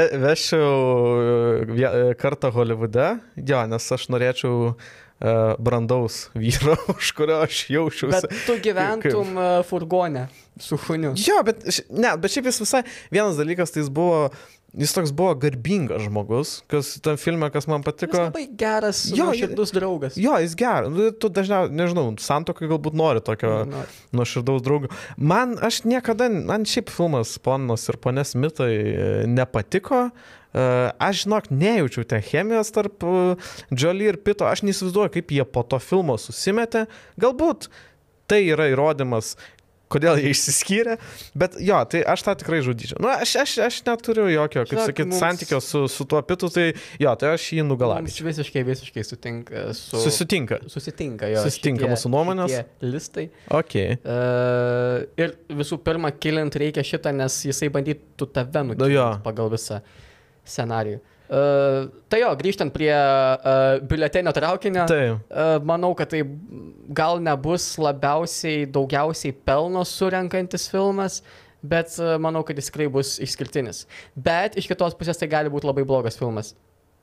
Vešiau kartą Holivude, jo, nes aš norėčiau brandaus vyro, už kurio aš jaučiausi. Bet tu gyventum furgone su šuniu. Jo, bet šiaip jis visai, vienas dalykas, tai jis toks buvo garbingas žmogus, kas tam filme, kas man patiko. Jis labai geras, nuoširdus draugas. Jo, jis geras. Tu dažniausiai, nežinau, santuokai galbūt nori tokio nuoširdaus draugo. Man šiaip filmas Ponas ir ponia Smithai nepatiko. Aš, žinok, nejaučiau ten chemijos tarp Jolie ir Pitto, aš neįsivaizduoju, kaip jie po to filmo susimetė. Galbūt tai yra įrodymas, kodėl jie išsiskyrė, bet jo, tai aš tą tikrai žudyčiau. Nu, aš neturiu jokio, kaip sakyt, santykio su tuo Pittu, tai jo, tai aš jį nugalabyčiau. Mums visiškai sutinka su... Susitinka, jo. Susitinka mūsų nuomonės. Listai. Okay. Ir visų pirma, kilint reikia šitą, nes jisai bandytų tave nukilinti pagal visą scenarijų. Tai jo, grįžtant prie biuletenio traukinio, manau, kad tai gal nebus daugiausiai pelno surenkantis filmas, bet manau, kad jis tikrai bus išskirtinis. Bet iš kitos pusės tai gali būti labai blogas filmas.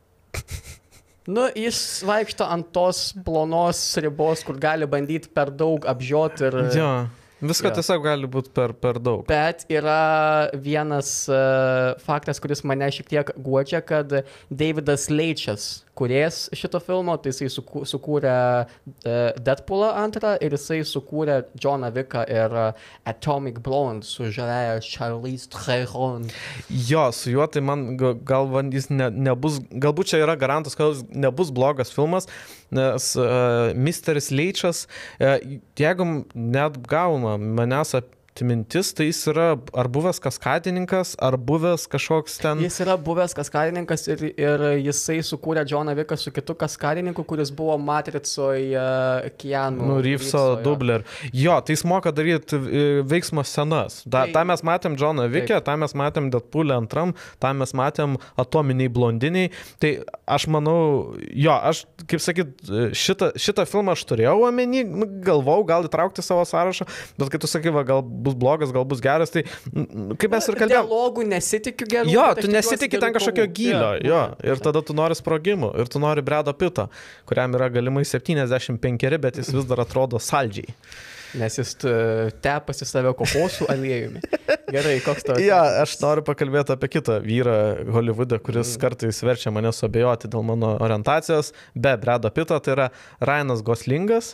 Nu, jis vaikšto ant tos plonos ribos, kur gali bandyti per daug apžioti ir... Jo. Viską tiesiog gali būti per daug. Bet yra vienas faktas, kuris mane šiek tiek guodžia, kad Davidas Leitchas, kūrėjas šito filmo, tai jisai sukūrė Deadpoolą 2 ir jisai sukūrė Johną Wicką ir Atomic Blonde su žavėja Charlize Theron. Jo, su juo tai man gal jis nebus, galbūt čia yra garantas, kad nebus blogas filmas, nes Mr. Leitchas, jeigu net gauna manęs mintis, tai jis yra ar buvęs kaskadininkas, ar buvęs kažkoks ten... Jis yra buvęs kaskadininkas ir jisai sukūrė Johną Wicką su kitu kaskadininku, kuris buvo Matricoje Keanu Reeveso dubler. Jo, tai jis moka daryti veiksmo scenas. Ta mes matėm Johną Wickę, tą mes matėm Deadpool'e 2, tą mes matėm Atominiai blondiniai. Tai aš manau, jo, aš, kaip sakyt, šitą filmą aš turėjau omeny, galvau, gal įtraukti savo sąrašą, bet kai tu sakai, gal bus blogas, gal bus geras, tai kaip mes ir kalbėjome. Dialogų nesitikiu gerų. Jo, tu nesitikė ten kažkokio gylio, jo, ir tada tu nori sprogimų, ir tu nori Bredo Pittą, kuriam yra galimai 75, bet jis vis dar atrodo saldžiai. Nes jis tepasi save kokosų aliejumi. Gerai, koks to? Ja, aš noriu pakalbėti apie kitą vyrą Holivude, kuris kartais verčia mane suabejoti dėl mano orientacijos. Be Bredo Pitto, tai yra Ryanas Goslingas.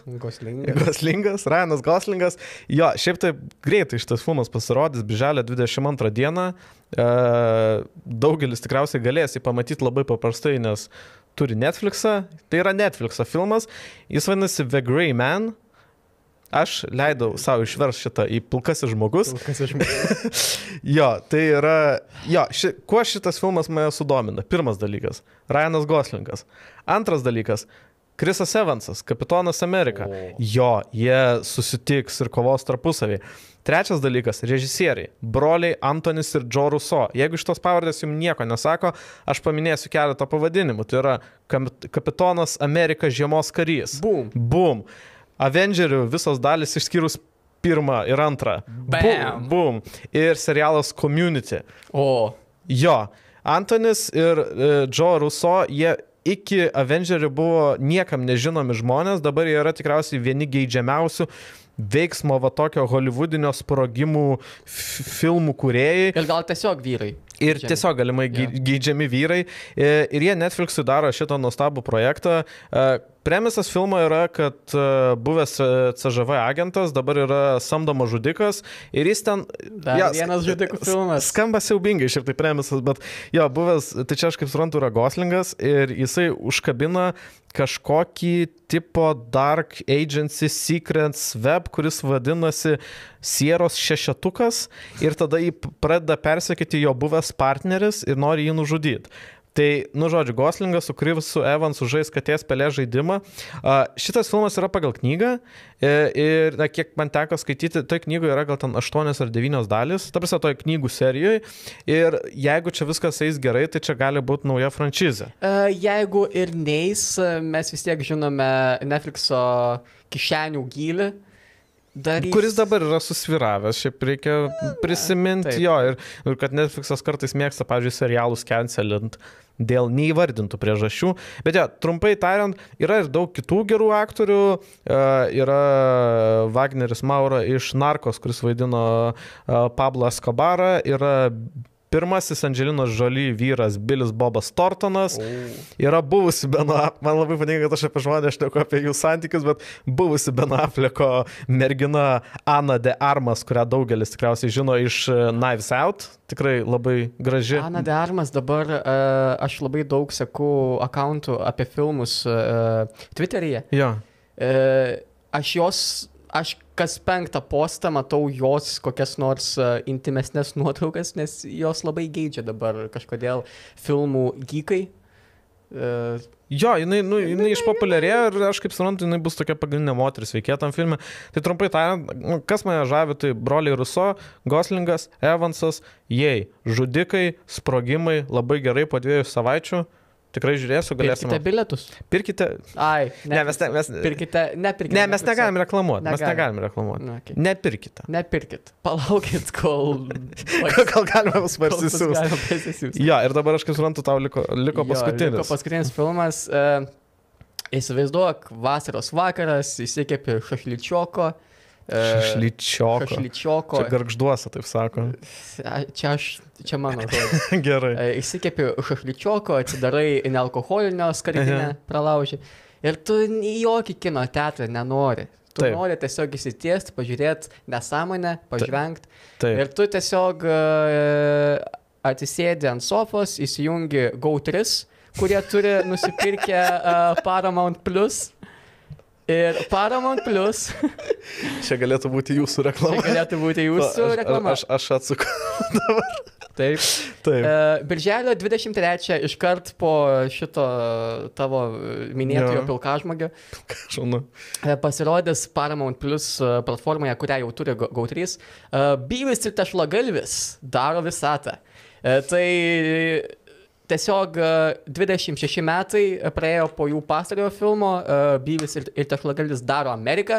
Ryanas Goslingas. Jo, šiaip tai greitai šitas filmas pasirodys, birželio 22 dieną. Daugelis tikriausiai galės jį pamatyti labai paprastai, nes turi Netflixą. Tai yra Netflixo filmas. Jis vadinasi The Grey Man. Aš leidau savo išvers šitą į Pilkasis žmogus. Jo, tai yra... Jo, kuo šitas filmas mane sudomina? Pirmas dalykas – Ryanas Goslingas. Antras dalykas – Chrisas Evansas, Kapitonas Amerika. Jo, jie susitiks ir kovos tarpusavį. Trečias dalykas – režisieriai. Broliai Antonis ir Joe Russo. Jeigu šitos pavardės jums nieko nesako, aš paminėsiu keletą pavadinimų. Tai yra Kapitonas Amerika žiemos karys. Boom. Avengerių visos dalis išskyrus pirmą ir antrą. Boom. Ir serialas Community. Jo. Antonis ir Joe Russo, jie iki Avengerių buvo niekam nežinomi žmonės, dabar jie yra tikriausiai vieni geidžiamiausių veiksmo va tokio holivudinio sprogimų filmų kūrėjai. Ir gal tiesiog vyrai. Ir tiesiog galimai geidžiami vyrai. Ir jie Netflixui daro šitą nuostabų projektą. Premisas filmo yra, kad buvęs CŽV agentas dabar yra samdomas žudikas ir jis ten... Vienas žudikų filmas. Skamba siaubingai šiaip tai premisas, bet jo, buvęs, tai čia aš kaip suprantu, yra Goslingas ir jisai užkabina kažkokį tipo Dark Agency Secrets Web, kuris vadinasi Sieros šešetukas ir tada jį pradeda persekyti jo buvęs partneris ir nori jį nužudyti. Tai, žodžiu, Goslingas su Chrisu Evansu žais katės pelė žaidimą. Šitas filmas yra pagal knygą ir, kiek man teko skaityti, toj knygoje yra gal ten 8 ar 9 dalis, ta prasme toj knygų serijoje. Ir jeigu čia viskas eis gerai, tai čia gali būti nauja franšizė. Jeigu ir neis, mes vis tiek žinome Netflixo kišenių gylį. Kuris dabar yra susviravęs, šiaip reikia prisiminti jo ir kad Netflixas kartais mėgsta, pavyzdžiui, serialus cancelint dėl neįvardintų priežasčių. Bet ja, trumpai tariant, yra ir daug kitų gerų aktorių. Yra Wagneris Maura iš Narcos, kuris vaidino Pablo Escobarą. Yra pirmasis Angelinos Jolie vyras Billis Bobas Thorntonas. Yra buvusi man labai patinka, kad aš apie žmonės šneku apie jų santykius, bet buvusi Ben Afflecko mergina Ana de Armas, kurią daugelis tikriausiai žino iš Knives Out. Tikrai labai graži. Ana de Armas dabar, aš labai daug seku akauntų apie filmus Twitteryje. Jo. Aš kas 5 postą matau jos kokias nors intimesnės nuotraukas, nes jos labai geidžia dabar kažkodėl filmų geekai. Jo, jinai išpopuliarėjo ir aš kaip suprantu, jinai bus tokia pagrindinė moteris veikėja tam filme. Tai trumpai tariant, kas mane žavi, tai broliai Russo, Goslingas, Evansas, jei žudikai, sprogimai, labai gerai po 2 savaičių. Tikrai žiūrėsiu, galėsime. Pirkite bilietus. Pirkite. Pirkite, nepirkite. Ne, mes negalim reklamuoti. Okay. Nepirkit. Palaukit, kol galime pasvarsisius. Jo, ir dabar aš kaip suprantu, tau liko paskutinis. Liko paskutinis filmas. Įsivaizduok, vasaros vakaras, įsikepi šašlyčioko. Šašlyčioko. Čia gargžduose, taip sako. Čia mano žodis. Gerai. Įsikepi šašlyčioko, atsidarai nealkoholinio skardinę, pralauži. Ir tu į jokį kino teatrą nenori. Tu nori tiesiog įsitiesti, pažiūrėti nesąmonę, pažvengti. Ir tu tiesiog atsisėdi ant sofos, įsijungi Go3, kurie turi nusipirkę Paramount Plus. Ir Paramount Plus. Čia galėtų būti jūsų reklama. Aš atsuku dabar. Taip. Birželio 23 iškart po šito tavo minėtojo pilkažmogio pasirodys Paramount Plus platformoje, kurią jau turi Go3. Byvis ir tešlagalvis daro visatą. Tai tiesiog 26 metai praėjo po jų pastarojo filmo, Byvis ir tešlagalvis daro Ameriką.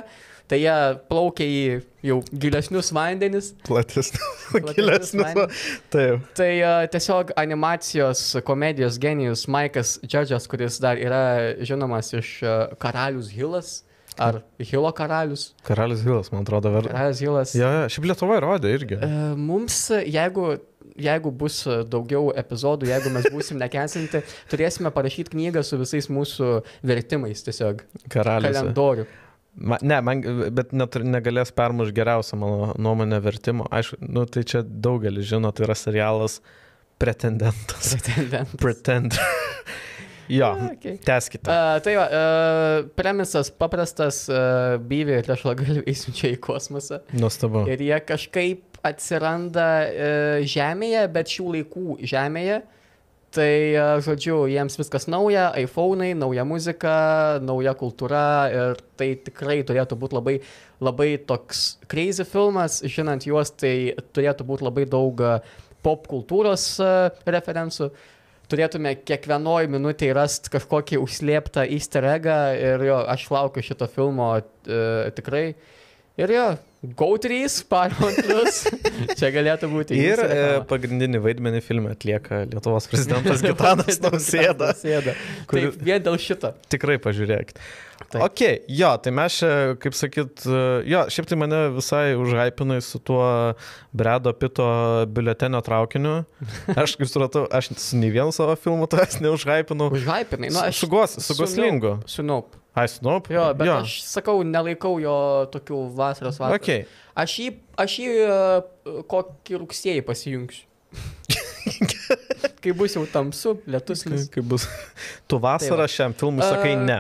Tai jie plaukia į jau gilesnius vandenis. Gilesnius. Taip. Tai tiesiog animacijos komedijos genijus Maikas Judge'as, kuris dar yra žinomas iš Karalius Hilas. Ar Hilo karalius? Karalius Hilas, man atrodo, Karalius Hilas. Ja, šiaip Lietuvoje rodė irgi. Mums, jeigu bus daugiau epizodų, jeigu mes būsim nekensinti, turėsime parašyti knygą su visais mūsų vertimais tiesiog. Kalendorių. Bet negalės permuš geriausią mano nuomonę vertimo. Aišku, tai čia daugelis žino, tai yra serialas Pretendentas. Pretender. Jo, okay. Tęskite. Tai premisas paprastas, Byvį ir tešlagalviai siunčia į kosmosą. Nuostabu. Ir jie kažkaip atsiranda Žemėje, bet šių laikų Žemėje. Tai, žodžiu, jiems viskas nauja, iPhone'ai, nauja muzika, nauja kultūra ir tai tikrai turėtų būti labai, labai toks crazy filmas. Žinant juos, tai turėtų būti labai daug pop kultūros referencų. Turėtume kiekvienoj minutėj rast kažkokį užslėptą easter eggą ir jo, aš laukiu šito filmo tikrai. Ir jo, GO3, Paramount Plus, čia galėtų būti. Ir pagrindinį vaidmenį filme atlieka Lietuvos prezidentas Gitanas Nausėda. Taip, vien dėl šito. Tikrai pažiūrėkit. Ok, jo, tai mes čia, kaip sakyt, jo, šiaip tai mane visai užhypinai su tuo Bredo Pitto biuletenio traukiniu. Aš, kaip supratau, aš su nei vienu savo filmu tavęs neužhypinau. Užhypinai? Nu, aš su Goslingu. Su Nope. Ai, su Nope? Jo, bet jo. Aš sakau, nelaikau jo tokių vasaros. Okay. Aš jį kokį rugsėjį pasijungsiu. Kai bus jau tamsu, lietuslis. Kai bus. Tu vasarą šiam filmui sakai ne.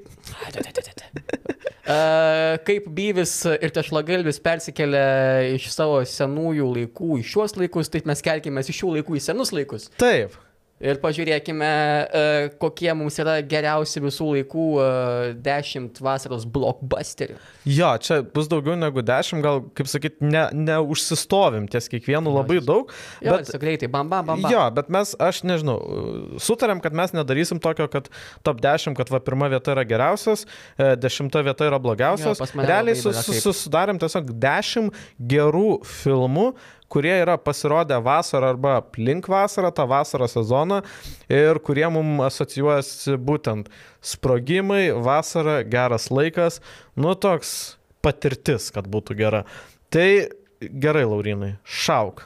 Kaip Byvis ir tešlagalvis persikelia iš savo senųjų laikų į šiuos laikus, taip mes kelkimės iš šių laikų į senus laikus. Taip. Ir pažiūrėkime, kokie mums yra geriausi visų laikų 10 vasaros blockbusterių. Jo, čia bus daugiau negu 10, gal, kaip sakyt, neužsistovim ties kiekvienu labai daug. Jo, bet, greitai, bam. Jo, bet aš nežinau, sutarėm, kad mes nedarysim tokio, kad top 10, kad va, pirma vieta yra geriausias, 10 vieta yra blogiausias. Realiai sudarėm tiesiog 10 gerų filmų, kurie yra pasirodę vasarą arba aplink vasarą, tą vasaros sezoną ir kurie mums asocijuojasi būtent sprogimai, vasara, geras laikas, toks patirtis, kad būtų gera. Tai gerai, Laurynai, šauk.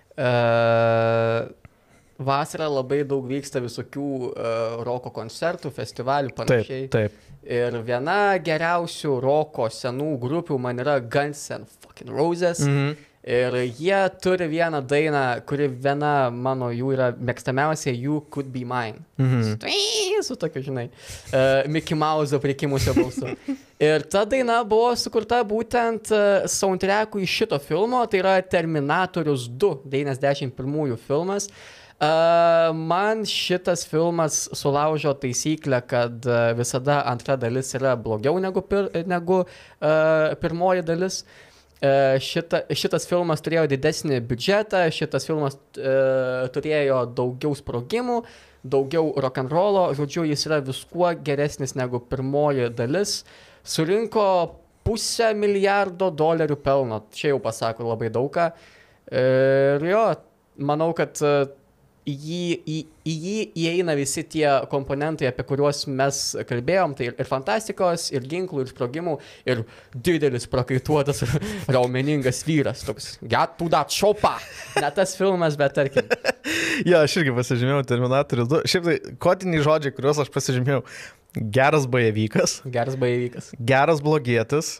Vasarą labai daug vyksta visokių roko koncertų, festivalių, panašiai. Taip. Ir viena geriausių roko senų grupių man yra Guns N' Roses. Ir jie turi vieną dainą, kuri viena mano jų yra mėgstamiausia, You Could Be Mine. Su tokiu, žinai, Mickey Mouse prikimusio balsu. Ir ta daina buvo sukurta būtent soundtrack'ui iš šito filmo, tai yra Terminatorius 2, 91 filmas. Man šitas filmas sulaužo taisyklę, kad visada antra dalis yra blogiau negu pirmoji dalis. Šitas filmas turėjo didesnį biudžetą, šitas filmas turėjo daugiau sprogimų, daugiau rock'n'rollo, žodžiu, jis yra viskuo geresnis negu pirmoji dalis. Surinko $500 milijardo pelno, čia jau pasako labai daugą. Ir jo, manau, kad į jį įeina visi tie komponentai, apie kuriuos mes kalbėjom, tai ir fantastikos, ir ginklų, ir sprogimų, ir didelis prakaituotas raumeningas vyras, toks get to that shoppa. Ne tas filmas, bet tarkim. Jo, aš irgi pasižymėjau Terminatorius 2. Šiaip tai kotiniai žodžiai, kuriuos aš pasižymėjau. Geras bajevykas. Geras blogietis.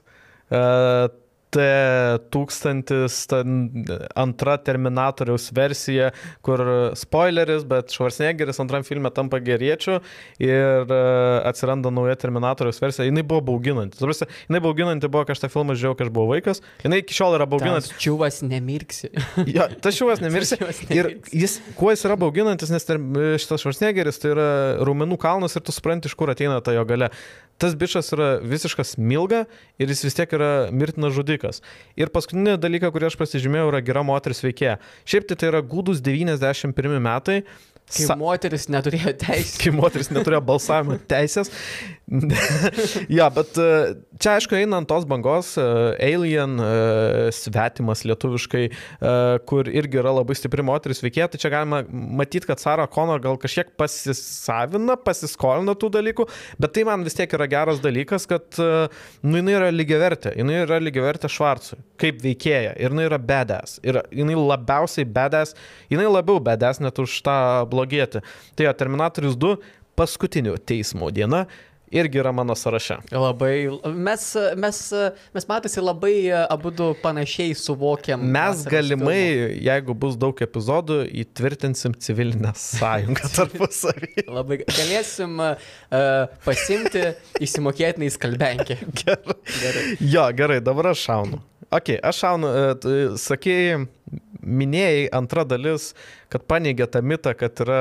Antra Terminatoriaus versija, kur spoileris, bet Schwarzeneggeris antram filme tampa geriečiu ir atsiranda nauja Terminatoriaus versija. Jinai buvo bauginanti. Jinai bauginanti buvo, kai aš tą filmą žiūrėjau, kai aš buvau vaikas. Jinai iki šiol yra bauginanti. Tas čiuvas nemirksi. Jo, tas čiuvas nemirksi. Ir kuo jis yra bauginantis, nes šitas Schwarzeneggeris tai yra raumenų kalnas ir tu supranti, iš kur ateina ta jo galia. Tas bičas yra visiškas milga ir jis vis tiek yra mirtinas žudikas. Ir paskutinį dalyką, kurį aš pasižymėjau, yra gera moteris veikėja. Šiaip tai yra gūdus 91 metai, Kai moteris neturėjo teisės. Kai moteris neturėjo balsavimo teisės. Ja, bet čia aišku eina ant tos bangos Alien, svetimas lietuviškai, kur irgi yra labai stipri moteris veikėja, tai čia galima matyti, kad Sarah Connor gal kažkiek pasiskolina tų dalykų, bet tai man vis tiek yra geras dalykas, kad jinai yra lygiavertė Švarcui, kaip veikėja, ir jinai yra badass, ir jinai labiausiai badass, jinai labiau badass net už tą blogietį. Tai Terminatorius 2 paskutinio teismo diena irgi yra mano sąraše. Labai, mes matosi labai abudu panašiai suvokiam. Mes galimai, jeigu bus daug epizodų, įtvirtinsim civilinę sąjungą tarpusavį. Labai galėsim pasimti įsimokėtinai skalbenkę. Gerai. Jo, gerai, dabar aš šaunu. Ok, aš šaunu, sakėjai, minėjai antra dalis, kad paneigė tą mitą, kad yra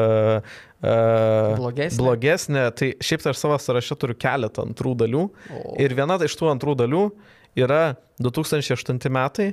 blogesnė. Tai šiaip tai aš savo sąraše turiu keletą antrų dalių. Ir viena iš tų antrų dalių yra 2008 metai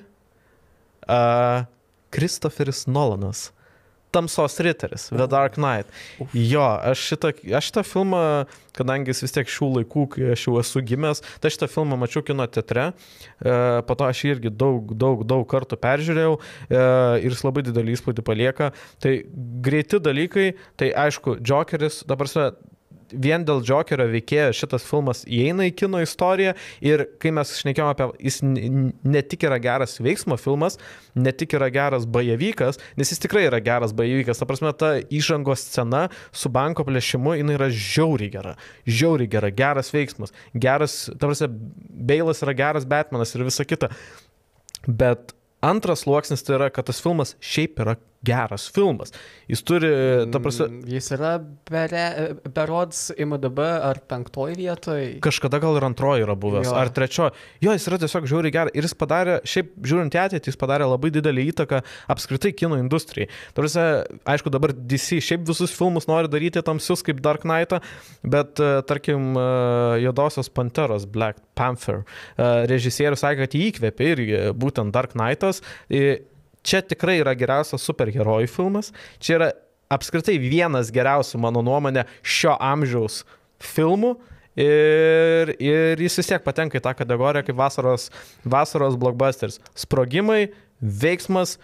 Christopheris Nolanas. Tamsos riteris, The Dark Knight. Jo, aš šitą filmą, kadangi jis vis tiek šių laikų, kai aš jau esu gimęs, tai šitą filmą mačiau kino teatre, po to aš jį irgi daug kartų peržiūrėjau ir jis labai didelį įspūdį palieka. Tai greiti dalykai, tai aišku, Jokeris, dabar vien dėl Jokerio veikėjo šitas filmas įeina į kino istoriją ir kai mes šnekėjom apie, jis ne tik yra geras veiksmo filmas, ne tik yra geras bajevykas, nes jis tikrai yra geras bajevykas. Ta prasme, ta įžangos scena su banko plėšimu, jinai yra žiauriai gera, geras veiksmas, geras, ta prasme, Beilas yra geras Batmanas ir visa kita. Bet antras sluoksnis tai yra, kad tas filmas šiaip yra geras filmas. Jis turi, ta prasme... Jis yra berods IMDb ar 5 vietoj. Kažkada gal ir 2 yra buvęs, ar 3. Jo, jis yra tiesiog žiauriai geras. Ir jis padarė, šiaip žiūrint į ateitį, jis padarė labai didelį įtaką apskritai kino industrijai. Ta prasme, aišku, dabar DC šiaip visus filmus nori daryti tamsius kaip Dark Knight'ą, bet, tarkim, Juodosios Panteros, Black Panther, režisierius sakė, kad jį įkvėpė ir būtent Dark Knight'as. Čia tikrai yra geriausias superherojų filmas. Čia yra apskritai vienas geriausių, mano nuomonė, šio amžiaus filmų. Ir jis vis tiek patenka į tą kategoriją kaip vasaros blockbusteris. Sprogimai, veiksmas,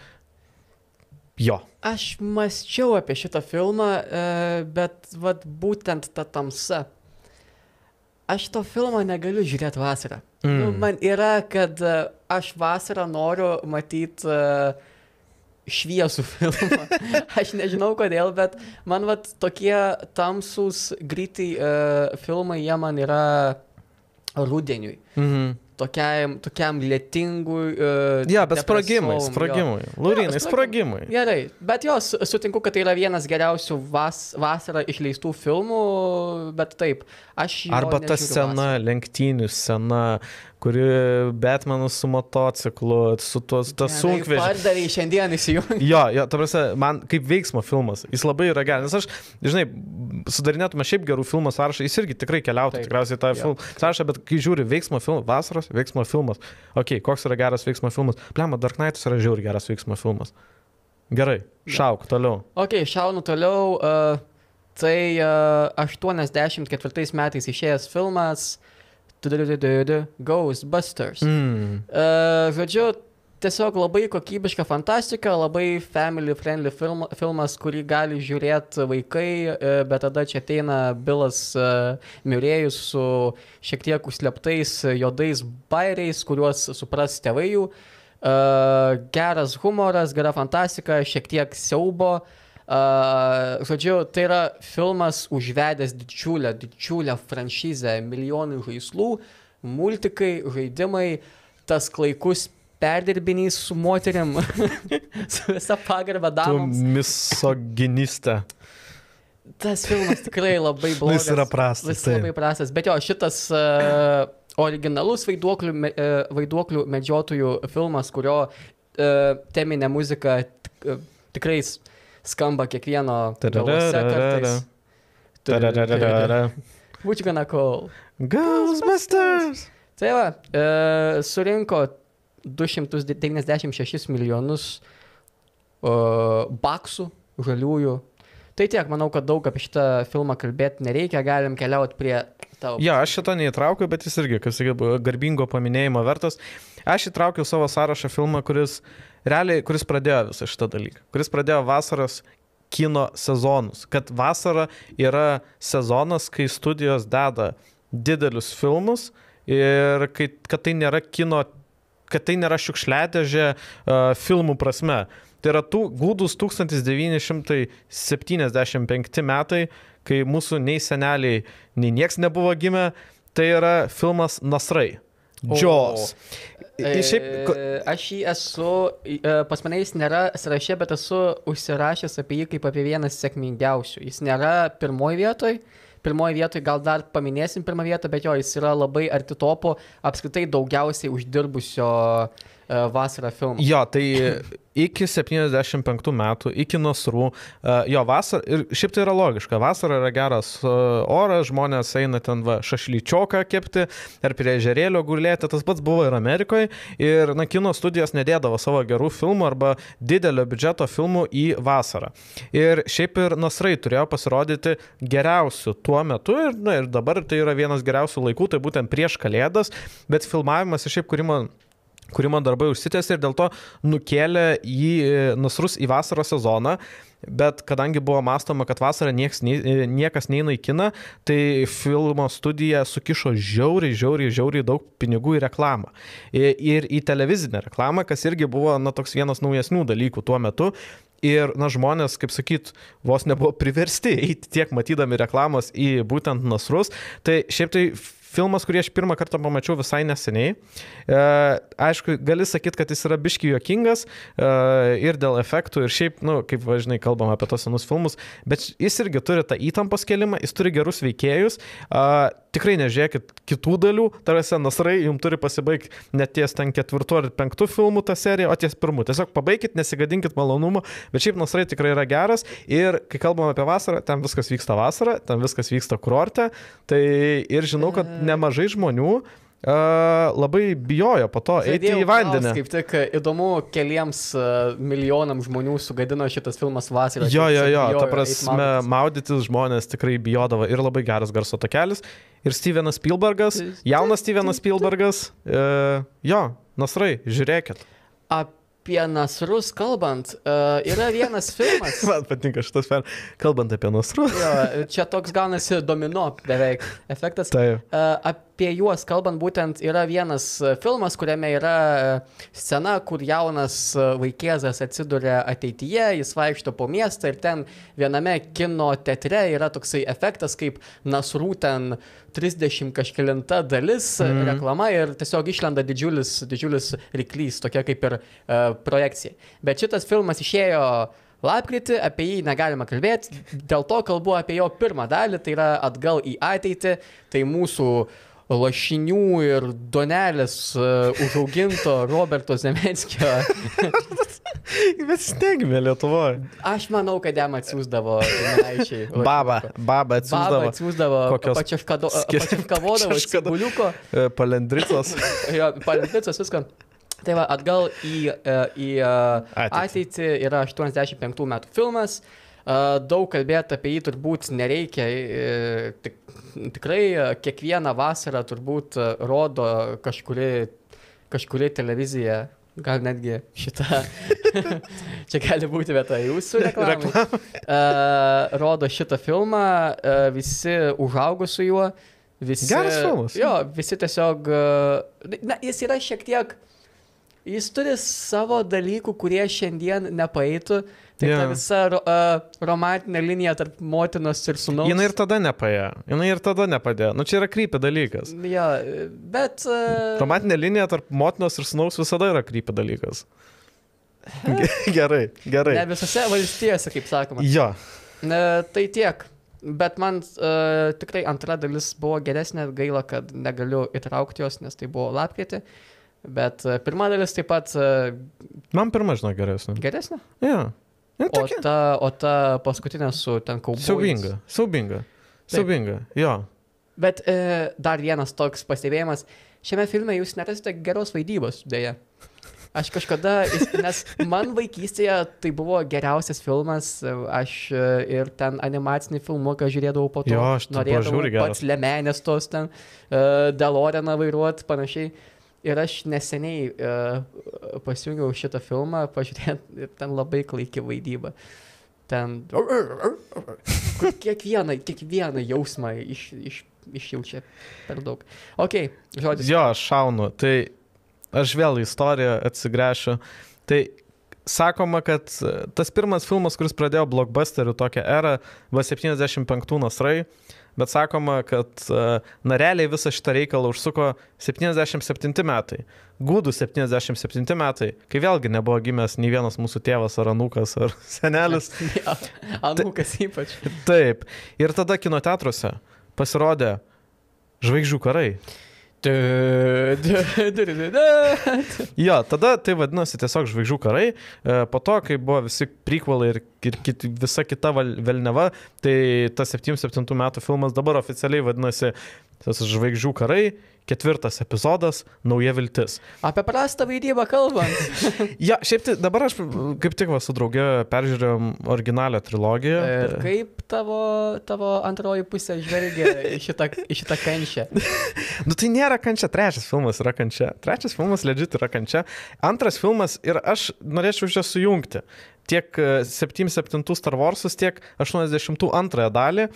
jo. Aš mąsčiau apie šitą filmą, bet vat būtent ta tamsa. Aš to filmą negaliu žiūrėti vasarą. Man yra, kad aš vasarą noriu matyti šviesų filmą. Aš nežinau kodėl, bet man vat tokie tamsūs, greitai filmai, jie man yra rudeniui. Tokiam lietingui... Ja, bet sprogimai. Laurinai, sprogimai. Gerai, bet jos sutinku, kad tai yra vienas geriausių vasarą išleistų filmų, bet taip, aš jo arba ta scena, lenktynių scena, kuri Batmanas su motociklu, su ta sunkvežimiu. Pardavė šiandien įsijungti. Jo, ta prasme, man kaip veiksmo filmas, jis labai yra geras, nes aš, žinai, sudarinėtume šiaip gerų filmų sąrašą, jis irgi tikrai keliautų tikriausiai tą filmą sąrašą, bet kai žiūri veiksmo filmą, vasaros veiksmo filmas, okei, koks yra geras veiksmo filmas? Blema, Dark Knight'as yra žiauriai geras veiksmo filmas. Gerai, šauk toliau. Okei, šaunu toliau, tai 84 metais išėjęs filmas Ghostbusters. Žodžiu, tiesiog labai kokybiška fantastika, labai family friendly filmas, kurį gali žiūrėti vaikai, bet tada čia ateina Bilas Murray'us su šiek tiek užslėptais juodais bairiais, kuriuos supras tėvai jų. Geras humoras, gera fantastika, šiek tiek siaubo. Žodžiu, tai yra filmas užvedęs didžiulę franšizę, milijonai žaislų, multikai, žaidimai, tas klaikus perdirbinys su moteriam, su visa pagarba damoms. Tu misoginistė. Tas filmas tikrai labai blogas. Jis yra prastas. Jis labai prastas, bet jo, šitas originalus vaiduoklių medžiotojų filmas, kurio teminė muzika tikrai skamba kiekvieno galvose kartais. What you gonna call? Ghostbusters! Tai va, surinko 296 milijonus baksų žaliųjų. Tai tiek, manau, kad daug apie šitą filmą kalbėti nereikia, galim keliauti prie tavo. Ja, aš šitą neįtraukiu, bet jis irgi, kaip sakai, garbingo paminėjimo vertas. Aš įtraukiu savo sąrašą filmą, kuris pradėjo visą šitą dalyką, kuris pradėjo vasaros kino sezonus, kad vasara yra sezonas, kai studijos deda didelius filmus ir kad tai nėra kino, kad tai nėra šiukšliadėžė filmų prasme. Tai yra gūdus 1975 metai, kai mūsų nei seneliai, nei nieks nebuvo gimę, tai yra filmas Nasrai. Jaws. Aš jį esu, pas mane jis nėra sąraše, bet esu užsirašęs apie jį kaip apie vieną sėkmingiausių. Jis nėra pirmoji vietoj, gal dar paminėsim pirmą vietą, bet jo, jis yra labai arti topo, apskritai daugiausiai uždirbusio vasarą filmų. Jo, tai iki 75 metų, iki Nasrų, jo, vasara, ir šiaip tai yra logiška, vasara yra geras oras, žmonės eina ten šašlyčioką kepti, ar prie ežerėlio gulėti, tas pats buvo ir Amerikoje, ir kino studijos nedėdavo savo gerų filmų arba didelio biudžeto filmų į vasarą. Ir šiaip ir Nasrai turėjo pasirodyti geriausių tuo metu, ir dabar tai yra vienas geriausių laikų, tai būtent prieš Kalėdas, bet filmavimas ir šiaip kūrimo darbai užsitęsė ir dėl to nukėlė Nasrus į vasaros sezoną, bet kadangi buvo mąstoma, kad vasarą niekas neina į kiną, tai filmo studija sukišo žiauriai daug pinigų į reklamą. Ir į televizinę reklamą, kas irgi buvo toks vienas naujesnių dalykų tuo metu. Ir, žmonės, kaip sakyt, vos nebuvo priversti eiti tiek matydami reklamos į būtent Nasrus. Tai šiaip tai filmas, kurį aš pirmą kartą pamačiau visai neseniai. Aišku, gali sakyti, kad jis yra biški juokingas ir dėl efektų ir šiaip, kaip važinai kalbam apie tos senus filmus, bet jis irgi turi tą įtampos kėlimą, jis turi gerus veikėjus. Tikrai nežiūrėkit kitų dalių, tarsi Nasrai jums turi pasibaigti net ties ten 4 ar 5 filmų tą seriją, o ties 1. Tiesiog pabaikit, nesigadinkit malonumo, bet šiaip Nasrai tikrai yra geras ir kai kalbam apie vasarą, ten viskas vyksta vasarą, ten viskas vyksta kurorte, tai ir žinau, kad nemažai žmonių labai bijojo po to eiti į vandenį. Kaip tik įdomu, keliems milijonams žmonių sugadino šitas filmas vasarą. Jo, ta prasme, maudytis žmonės tikrai bijodavo ir labai geras garso takelis. Ir Stevenas Spielbergas, jaunas Stevenas Spielbergas, jo, Nasrai, žiūrėkit. Apie Nasrus kalbant, yra vienas filmas. Man patinka šitas filmas, kalbant apie Nasrus. Jo, čia toks gaunasi domino beveik efektas. Taip. Apie juos kalbant, būtent yra vienas filmas, kuriame yra scena, kur jaunas vaikėzas atsiduria ateityje, jis vaikšto po miestą ir ten viename kino teatre yra toksai efektas, kaip Nasrų ten 30 kažkelinta dalis reklama ir tiesiog išlenda didžiulis ryklys, tokia kaip ir projekcija. Bet šitas filmas išėjo lapkritį, apie jį negalima kalbėti, dėl to kalbu apie jo pirmą dalį, tai yra Atgal į ateitį, tai mūsų lašinių ir donelės užauginto Roberto Zemeckio. Bet stengime Lietuvoje. Aš manau, kad jam atsiųsdavo naičiai. Baba atsiųsdavo pačiafkavodavo cibuliuko. Palendricos. Jo, palendricos viską. Tai va, Atgal į ateitį yra 85 metų filmas. Daug kalbėti apie jį turbūt nereikia. Tikrai kiekvieną vasarą turbūt rodo kažkuri televizija, gal netgi šitą. Čia gali būti vieta jūsų reklamai. Rodo šitą filmą, visi užaugo su juo. Geras filmas. Jo, visi tiesiog... jis yra šiek tiek... Jis turi savo dalykų, kurie šiandien nepaeitų. Tai ta visa romantinė linija tarp motinos ir sūnaus. Jinai ir tada nepadėjo. Čia yra creepy dalykas. Jo, bet... Romantinė linija tarp motinos ir sūnaus visada yra creepy dalykas. Gerai. Ne visose valstijose, kaip sakoma. Jo. Tai tiek. Bet man tikrai antra dalis buvo geresnė, gaila, kad negaliu įtraukti jos, nes tai buvo lapkritį. Bet pirma dalis taip pat... Man pirma, žinau, geresnė. Geresnė? Jo. O ta paskutinė su ten kaubojais. Siaubinga, jo. Bet dar vienas toks pastebėjimas. Šiame filme jūs nerasite geros vaidybos, dėja. Aš kažkada, nes man vaikystėje tai buvo geriausias filmas, aš ir ten animacinį filmuką žiūrėdavau po to, Jo, aš norėdavau geras. pats lemenės tos ten, DeLoreaną vairuot, panašiai. Ir aš neseniai pasijungiau šitą filmą, pažiūrėt, ir ten labai klaiki vaidyba. Ten kiekvieną jausmą išjaučia per daug. Ok, žodis. Jo, aš šaunu. Tai aš vėl į istoriją atsigręšiu. Tai sakoma, kad tas pirmas filmas, kuris pradėjo blockbusterių tokią erą, buvo 75 nasrai, bet sakoma, kad realiai visą šitą reikalą užsuko 77 metai. Gūdų 77 metai, kai vėlgi nebuvo gimęs nei vienas mūsų tėvas ar anūkas ar senelis. Ja, anūkas ypač. Taip. Ir tada kinoteatruose pasirodė Žvaigždžių karai. Jo, tada tai vadinosi tiesiog Žvaigždžių karai. Po to, kai buvo visi prequelai ir visa kita velneva, tai tas 77 metų filmas dabar oficialiai vadinasi Žvaigždžių karai, 4 epizodas, Nauja viltis. Apie prastą vaidybą kalbant. Ja, šiaip tai dabar aš kaip tik su drauge peržiūrėjom originalią trilogiją. Ir kaip tavo antroji pusė žvelgia į šitą kančią? Nu tai nėra kančia, trečias filmas yra kančia. Trečias filmas legit yra kančia. Antras filmas ir aš norėčiau čia sujungti tiek 77 Star Warsus, tiek 82 dalį.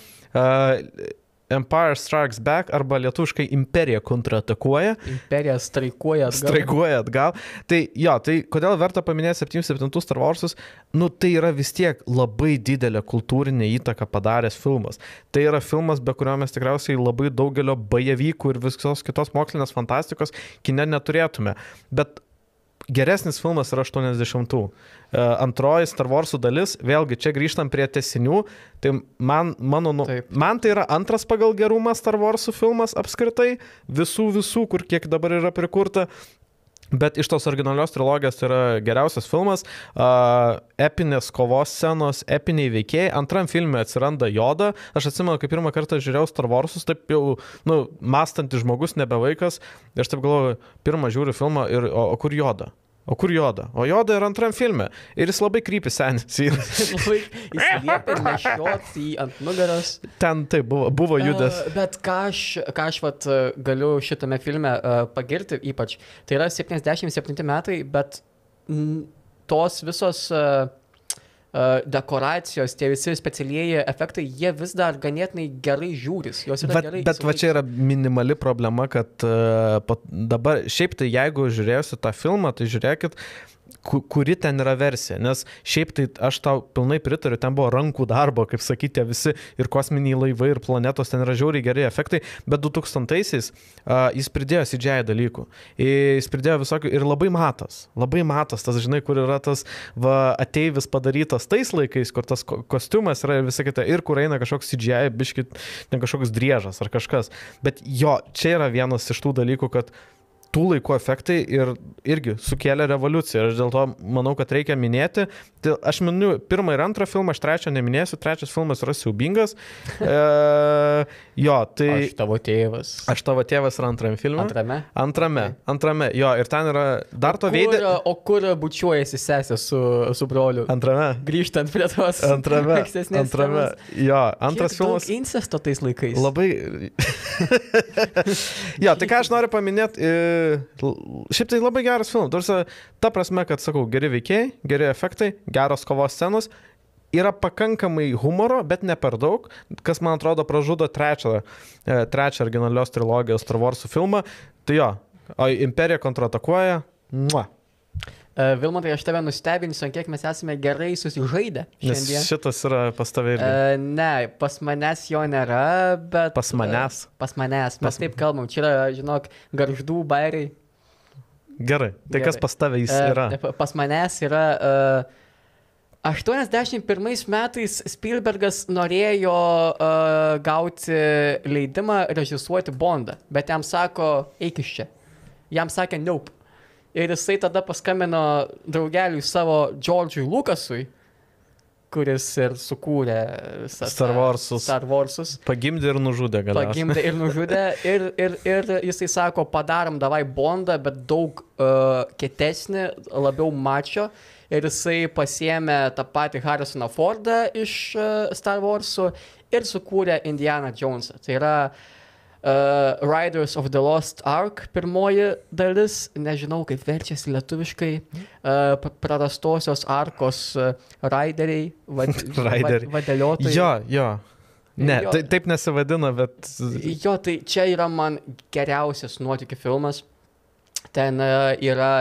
Empire Strikes Back arba lietuviškai Imperija kontratakuoja. Imperija straikuoja atgal. Straikuoja atgal. Tai jo, tai kodėl verta paminėti 77 Star Warsus? Nu tai yra vis tiek labai didelė kultūrinė įtaka padaręs filmas. Tai yra filmas, be kurio mes tikriausiai labai daugelio bajavykų ir visos kitos mokslinės fantastikos kine neturėtume. Bet geresnis filmas yra 80-ų. Antroji Star Warsų dalis, vėlgi čia grįžtam prie tęsinių, tai man tai yra antras pagal gerumą Star Warsų filmas apskritai, visų, kur kiek dabar yra prikurta. Bet iš tos originalios trilogijos tai yra geriausias filmas, epinės kovos scenos, epiniai veikėjai. Antram filme atsiranda Yoda. Aš atsimenu, kai pirmą kartą žiūrėjau Star Warsus, taip jau, mąstantis žmogus, nebe vaikas. Ir aš taip galvoju, pirmą žiūriu filmą ir o kur Yoda? O kur Yoda? O Yoda yra antram filme. Ir jis labai creepy senis. Jis liepia nešiot jį ant nugaros. Ten taip buvo judės. Bet ką aš galiu šitame filme pagirti ypač, tai yra 77 metai, bet tos visos dekoracijos, tie visi specialieji efektai, jie vis dar ganėtinai gerai žiūris. Bet va čia yra minimali problema, kad dabar, šiaip tai jeigu žiūrėsiu tą filmą, tai žiūrėkit, kuri ten yra versija, nes šiaip tai aš tau pilnai pritariu, ten buvo rankų darbo, kaip sakyti, visi ir kosminiai laivai, ir planetos, ten yra žiauriai geri efektai, bet 2000-aisiais jis pridėjo CGI dalykų, jis pridėjo visokių ir labai matas, tas, žinai, kur yra tas ateivis padarytas tais laikais, kur tas kostiumas yra ir visa kita, ir kur eina kažkoks CGI, biškit, ne kažkoks driežas ar kažkas, bet jo, čia yra vienas iš tų dalykų, kad tų laikų efektai irgi sukėlė revoliuciją. Ir aš dėl to manau, kad reikia minėti. Tai aš miniu pirmą ir antrą filmą, aš trečią neminėsiu, trečias filmas yra siaubingas. Jo, tai... Aš tavo tėvas yra antram filme. Antrame. Jo, ir ten yra dar to veidė... O kur bučiuojasi sesė su broliu? Antrame. Grįžtant prie tos ankstesnės temos. Jo, antras filmas... Kiek daug incesto tais laikais? Labai... Jo, tai ką aš noriu paminėti... Šiaip tai labai geras filmas. Ta prasme, kad, sakau, geri veikėjai, geri efektai, geros kovos scenos, yra pakankamai humoro, bet ne per daug, kas, man atrodo, pražudo trečią originalios trilogijos Star Warsų filmą. Tai jo, o Imperija kontratakuoja. Vilmantai, aš tave nustebinsiu, kiek mes esame gerai susižaidę šiandien. Nes šitas yra pas tave irgi. Ne, pas manęs jo nėra, bet... Pas manęs? Pas manęs, mes taip kalbam. Čia yra, žinok, Gargždų bairiai. Gerai, tai kas pas tave jis yra? Pas manęs yra... 81 metais Spielbergas norėjo gauti leidimą režisuoti Bondą, bet jam sako, eik iš čia. Jam sakė, nope. Ir jisai tada paskambino draugeliui savo George'ui Lucasui, kuris ir sukūrė Star Warsus. Pagimdė ir nužudė ir jisai sako, padarom davai Bondą, bet daug kietesnį, labiau mačio. Ir jisai pasiėmė tą patį Harrisoną Fordą iš Star Warsų ir sukūrė Indiana Jonesą. Tai yra Riders of the Lost Ark pirmoji dalis, nežinau kaip verčiasi lietuviškai, prarastosios arkos raideriai, vadėliotojai. Jo. Ne, taip nesivadina, bet... Jo, tai čia yra man geriausias nuotykių filmas. Ten yra,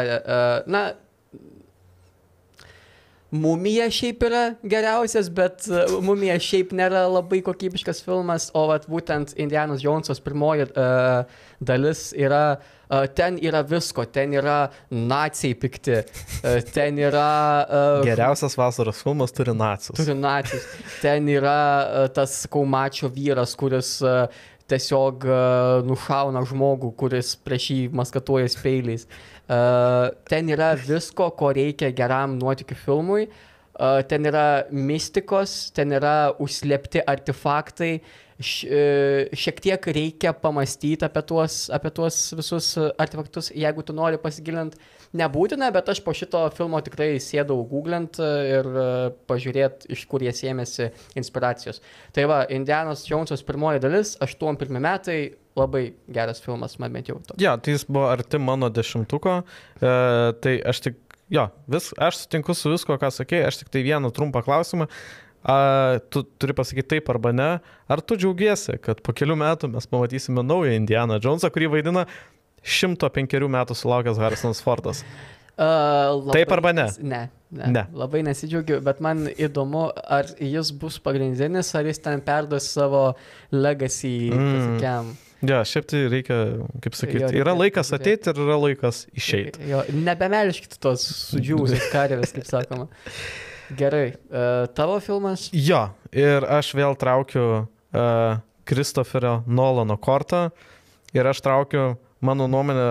Mumija šiaip yra geriausias, bet Mumija šiaip nėra labai kokybiškas filmas, o būtent Indianas Jonesas pirmoji dalis yra, ten yra visko, ten yra naciai pikti, ten yra... Geriausias vasaros filmas turi nacius. Ten yra tas kaumačio vyras, kuris tiesiog nušauna žmogų, kuris prieš jį maskatuoja peiliais. Ten yra visko, ko reikia geram nuotykių filmui. Ten yra mistikos, ten yra užslėpti artefaktai. Šiek tiek reikia pamastyti apie tuos visus artefaktus, jeigu tu nori pasigilinti. Nebūtina, bet aš po šito filmo tikrai sėdau googlint ir pažiūrėti, iš kur jie sėmėsi inspiracijos. Tai va, Indianas Jonesas pirmoji dalis, 81 metai, labai geras filmas, man bent jau. Ja, tai jis buvo arti mano 10-tuko, tai aš sutinku su visko, ką sakei, aš tik tai vieną trumpą klausimą. Tu turi pasakyti taip arba ne. Ar tu džiaugiesi, kad po kelių metų mes pamatysime naują Indianą Jonesą, kurį vaidina 105 metų sulaukęs Harrisonas Fordas? Taip arba ne? Ne. Labai nesidžiaugiu, bet man įdomu, ar jis bus pagrindinis, ar jis ten perduos savo legacy kažkokiam. Ja, šiaip tai reikia, kaip sakyti, yra laikas ateiti ir yra laikas išeiti. Nebemelškite tos sudžiūvusios karvės, kaip sakoma. Gerai, tavo filmas? Jo, ir aš vėl traukiu Christopherio Nolano kortą ir aš traukiu, mano nuomonė,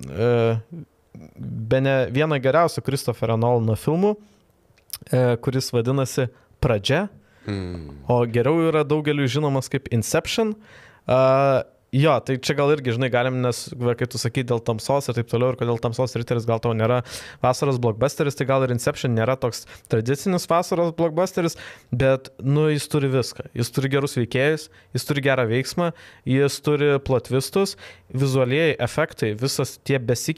bene vieną geriausių Christopherio Nolano filmų, kuris vadinasi Pradžia, o geriau yra daugeliu žinomas kaip Inception. Jo, tai čia gal irgi, žinai, galim, nes, kai tu sakai, dėl tamsos ir taip toliau, ir kodėl Tamsos riteris gal tau nėra vasaros blockbusteris, tai gal ir Inception nėra toks tradicinis vasaros blockbusteris, bet, jis turi viską. Jis turi gerus veikėjus, jis turi gerą veiksmą, jis turi plot twistus, vizualiai efektai, visas tie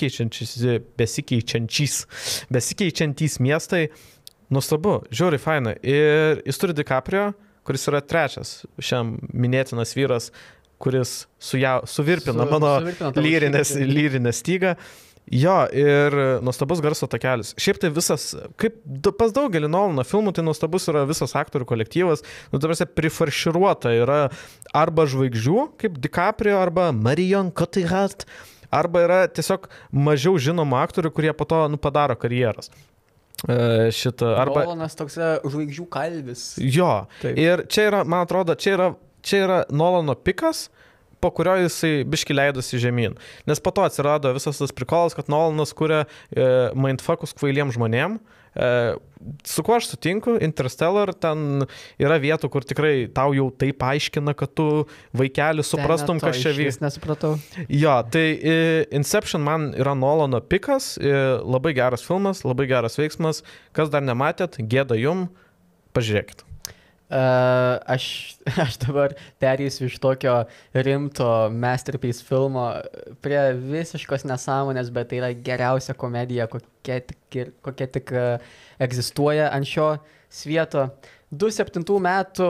besikeičiantys miestai, nuostabu, žiauriai faina. Ir jis turi DiCaprio, kuris yra trečias šiam minėtinas vyras, kuris suvirpina mano lyrinę stygą. Jo, ir nuostabus garso takelis. Šiaip tai visas, kaip pas daugelį Nolano filmų, tai nuostabus yra visas aktorių kolektyvas. Tarsi prifarširuota yra arba žvaigždžių, kaip DiCaprio, arba Marion Cotillard, arba yra tiesiog mažiau žinomų aktorių, kurie po to padaro karjeras. Nolanas toks žvaigždžių kalvis. Jo, taip. Ir čia yra, man atrodo, čia yra Nolano pikas, po kurio jisai biški leidosi žemyn. Nes po to atsirado visas tas prikolas, kad Nolanas kuria mindfuckus kvailiem žmonėm. Su kuo aš sutinku, Interstellar, ten yra vietų, kur tikrai tau jau taip aiškina, kad tu vaikeli suprastum, kas čia vyksta. Nesupratau. Jo, tai Inception man yra Nolano pikas, labai geras filmas, labai geras veiksmas. Kas dar nematėt, gėda jum, pažiūrėkit. Aš dabar perėsiu iš tokio rimto masterpiece filmo prie visiškos nesąmonės, bet tai yra geriausia komedija, kokia tik egzistuoja ant šio svieto. 2007 metų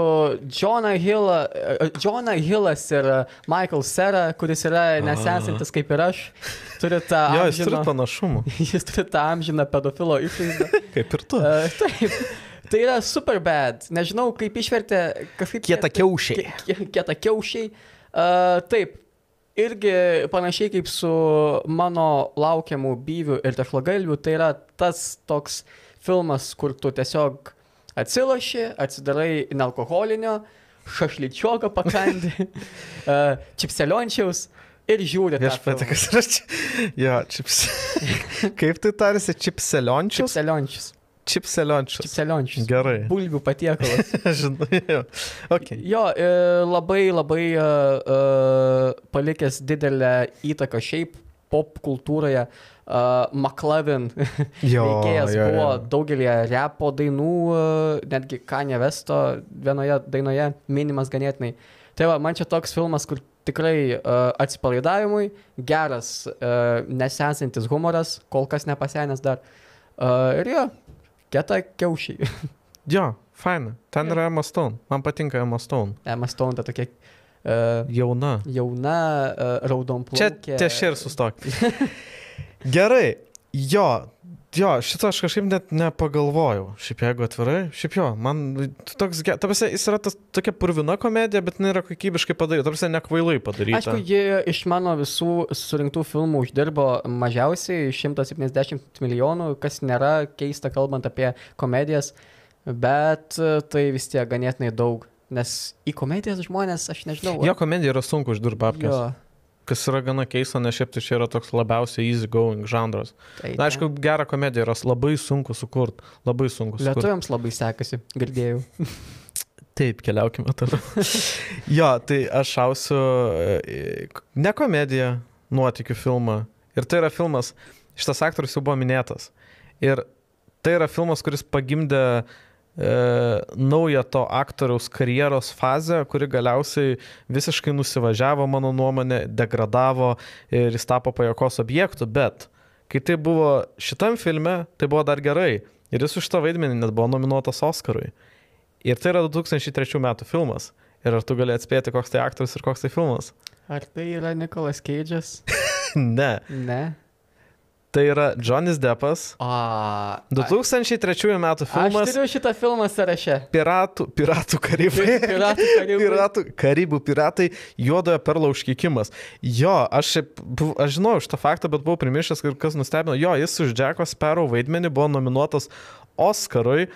Jonah Hillas ir Michael Cera, kuris yra nesensantis kaip ir aš, turi tą amžiną... Jo, jis turi panašumų. Jis turi tą amžiną pedofilo išvaizdą. Kaip ir tu. Taip. Tai yra Superbad. Nežinau, kaip išvertė kažkaip... Kietakiaušiai. Taip. Irgi panašiai kaip su mano laukiamų Byvių ir Tešlagalvių. Tai yra tas toks filmas, kur tu tiesiog atsiloši, atsidarai nealkoholinio, šašlyčioką pakandi, čipseliončiaus ir žiūri tą filmą. Viešpatie, kas yra čia? Jo, Kaip tai tarsi čipseliončius? Čipseliončius. Čipseliončius. Čipseliončius. Gerai. Bulvių patiekalas. Žinai, jo. Okay. Jo, labai palikęs didelę įtaką šiaip pop kultūroje. McLovin veikėjas buvo daugelį repo dainų, netgi Kanye Westo vienoje dainoje minimas ganėtinai. Tai va, man čia toks filmas, kur tikrai atsipalaidavimui, geras, nesensantis humoras, kol kas nepasenęs dar. Ir jo, kieta kiaušiai. Jo, faina. Ten yra Emma Stone. Man patinka Emma Stone. Emma Stone ta tokia jauna, raudonplaukė. Čia ties ir sustok. Gerai. Jo, šitą aš kažkaip net nepagalvojau. Šiaip jeigu atvirai, šiaip jo, man toks, tarsi jis yra tokia purvina komedija, bet jinai yra kokybiškai padaryta, tarsi nekvailai padaryta. Aišku, ji iš mano visų surinktų filmų uždirbo mažiausiai 170 milijonų, kas nėra keista kalbant apie komedijas, bet tai vis tiek ganėtinai daug, nes į komedijas žmonės, aš nežinau. Jo, komedija yra sunku uždirba apkės. Kas yra gana keista, nes šiaip tai čia yra toks labiausiai easy going žanras. Na, aišku, gerą komediją yra labai sunku sukurti. Labai sunku sukurti. Lietuviams labai sekasi, girdėjau. Taip, keliaukime toliau. Jo, tai aš šausiu ne komediją, nuotykių filmą. Ir tai yra filmas, šitas aktorius jau buvo minėtas. Ir tai yra filmas, kuris pagimdė naują to aktoriaus karjeros fazę, kuri galiausiai visiškai nusivažiavo, mano nuomonė, degradavo ir jis tapo pajuokos objektu, bet kai tai buvo šitam filme, tai buvo dar gerai ir jis už tą vaidmenį net buvo nominuotas Oscarui. Ir tai yra 2003 metų filmas. Ir ar tu gali atspėti, koks tai aktorius ir koks tai filmas? Ar tai yra Nicolas Cage'as? Ne. Ne. Tai yra Johnny Deppas. 2003 metų filmas. Aš turiu šitą filmą sąraše. Piratų Karibai. Karibų piratai, juodojo perlo užkeikimas. Jo, aš žinau šitą faktą, bet buvau primiršęs, kas nustebino. Jo, jis už Jacko Sparrow vaidmenį buvo nominuotas Oscarui.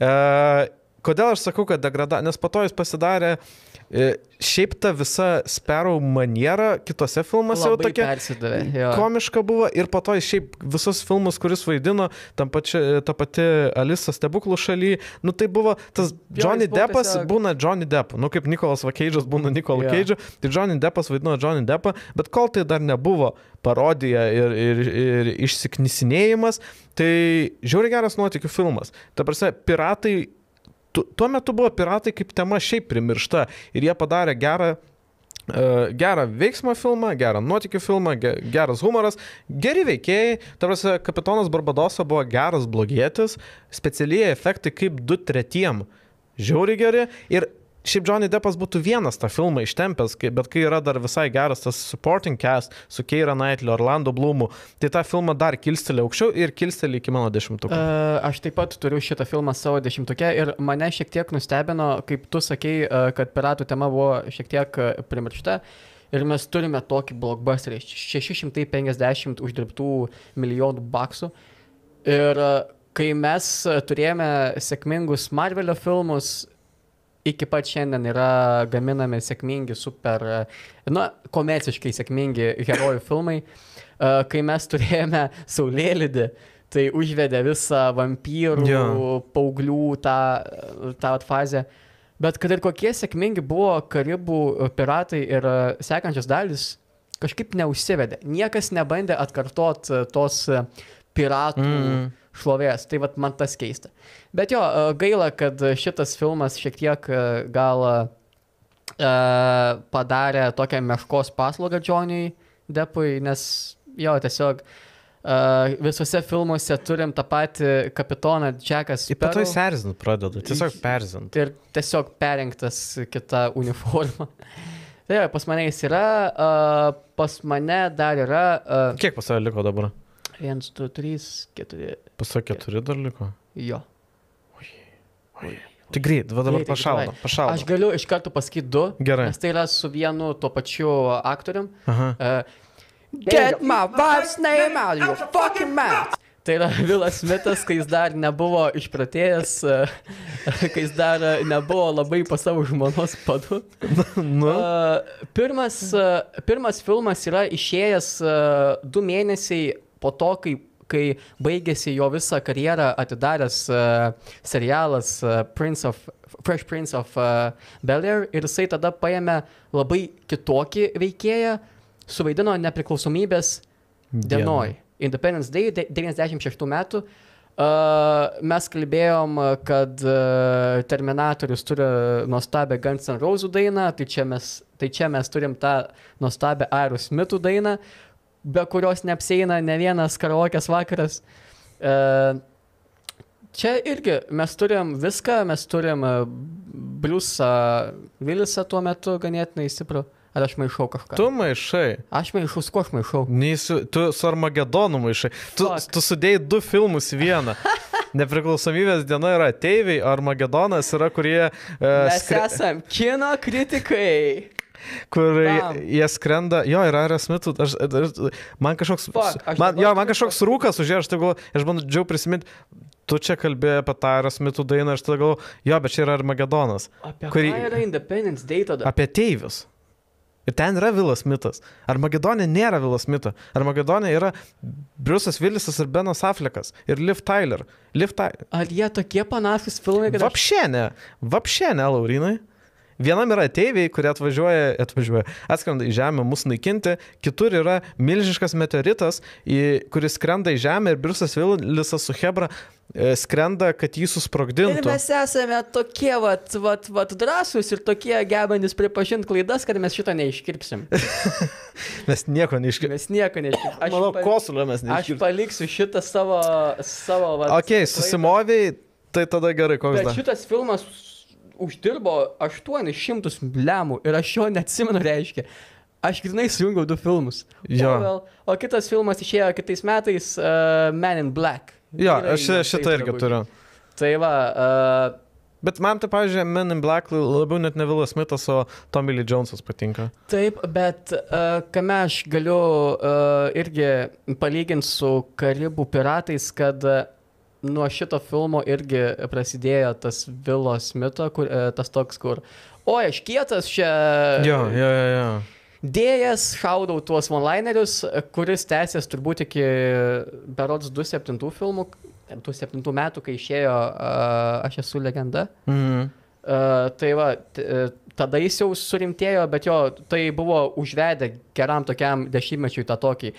Kodėl aš sakau, kad nes po to jis pasidarė šiaip ta visa Sparrow maniera kitose filmuose jau tokia komiška buvo ir po to jis šiaip visus filmus, kuris vaidino, ta pati Alisa stebuklų šaly, nu tai buvo tas Johnny Deppas būna Johnny Depp, nu kaip Nicolas Cage'as būna Nicolas Cage'as, tai Johnny Deppas vaidino Johnny Deppą, bet kol tai dar nebuvo parodija ir išsiknisinėjimas, tai žiauriai geras nuotykių filmas. Ta prasme, piratai tuo metu buvo piratai kaip tema šiaip primiršta ir jie padarė gerą veiksmo filmą, gerą nuotykių filmą, geras humoras, geri veikėjai. Tarsi Kapitonas Barbadosa buvo geras blogietis, specialieji efektai kaip 2/3 žiauriai geri ir šiaip Johnny Deppas būtų vienas tą filmą ištempęs, bet kai yra dar visai geras tas supporting cast su Keira Knightley, Orlando Bloomu, tai tą filmą dar kilstelė aukščiau ir kilstelė iki mano 10-tuko. Aš taip pat turiu šitą filmą savo 10-tuke ir mane šiek tiek nustebino, kaip tu sakei, kad piratų tema buvo šiek tiek primiršta. Ir mes turime tokį blockbusterį, 650 uždirbtų milijonų baksų. Ir kai mes turėjome sėkmingus Marvelio filmus, iki pat šiandien yra gaminami sėkmingi, super, komerciškai sėkmingi herojų filmai. Kai mes turėjome Saulėlydį, tai užvedė visą vampyrų, paauglių tą fazę. Bet kad ir kokie sėkmingi buvo Karibų piratai ir sekančios dalis, kažkaip neužsivedė. Niekas nebandė atkartot tos piratų šlovės. Tai vat man tas keista. Bet jo, gaila, kad šitas filmas šiek tiek gal padarė tokią meškos paslaugą Johnny Deppui, nes jo, tiesiog visuose filmuose turim tą patį kapitoną Jackas Sparrow. Ir po to jis erzint pradeda, tiesiog perzint. Ir tiesiog perrinktas kita uniforma. Tai pas mane jis yra, pas mane dar yra... Kiek pas save liko dabar? 1, 2, 3, 4. Pasak 4 dar liko? Jo. Oi. Tai greit, va dabar pašaldo. Aš galiu iš karto pasakyti 2, gerai. Nes tai yra su vienu tuo pačiu aktorium. Get my wife's name out of your fucking mouth. Tai yra Willas Smithas, kai jis dar nebuvo išpratėjęs, kai jis dar nebuvo labai po savo žmonos padu. Pirmas filmas yra išėjęs 2 mėnesiai po to, kai kai baigėsi jo visą karjerą atidaręs serialas Fresh Prince of Bel-Air ir jisai tada paėmė labai kitokį veikėją, suvaidino nepriklausomybės dienoj. Independence Day 96 metų. Mes kalbėjom, kad Terminatorius turi nuostabią Guns N' Roses dainą, tai čia mes turim tą nuostabią Aerosmithų dainą, be kurios neapsieina ne vienas karaokės vakaras. Čia irgi mes turim viską, mes turim Bruce'ą Willisą tuo metu ganėtinai stiprų. Ar aš maišau kažką? Tu maišai. Aš maišau, su kuo aš maišau? Tu su Armagedonu maišai. Tu sudėjai 2 filmus į vieną. Nepriklausomybės diena yra ateiviai, Armagedonas yra, kurie... Mes esam kino kritikai. Kur jie skrenda, jo, yra Aerosmithų, man kažkoks rūkas užėjo, aš bandžiau prisiminti, tu čia kalbėjai apie tą Aerosmithų dainą, aš tada galvoju, jo, bet čia yra Armagedonas. Apie ką yra Independence Day tada? Apie ateivius. Ir ten yra Willas Smithas. Armagedone nėra Willas Smith'o. Armagedone yra Bruce'as Willisas ir Benas Affleckas. Ir Liv Tyler. Ar jie tokie panašus filmai? Vapšė ne, Laurinai. Vienam yra ateiviai, kurie atskrenda į Žemę mus naikinti, kitur yra milžiškas meteoritas, kuris skrenda į Žemę ir Bruce'as Willisas su Hebra skrenda, kad jį susprogdintų. Ir mes esame tokie drąsūs ir tokie gebantis pripažinti klaidas, kad mes šito neiškirpsim. Mes nieko neiškirpsim. Manau, kosulio mes neiškirpsim. Aš paliksiu šitą savo susimoviai, tai tada gerai, koks dar. Bet šitas filmas uždirbo 800 lemų ir aš jo neatsimenu, reiškia. Aš grinai sujungiau 2 filmus. O kitas filmas išėjo kitais metais Man in Black. Jo, aš šitą irgi turiu. Tai va... Bet man tai, pavyzdžiui, Men in Black labiau net ne Willas Smithas, o Tommy Lee Jonesas patinka. Taip, bet kame aš galiu irgi palyginti su Karibų piratais, kad nuo šito filmo irgi prasidėjo tas Willo Smith'o, tas toks, kur aš kietas čia... Jo. Dėjas, šaudau tuos one-linerius, kuris tęsės turbūt iki berods 2007 filmų, 2007 metų, kai išėjo Aš esu legenda. Tai va, tada jis jau surimtėjo, bet jo, tai buvo užvedę geram tokiam dešimtmečiui tą tokį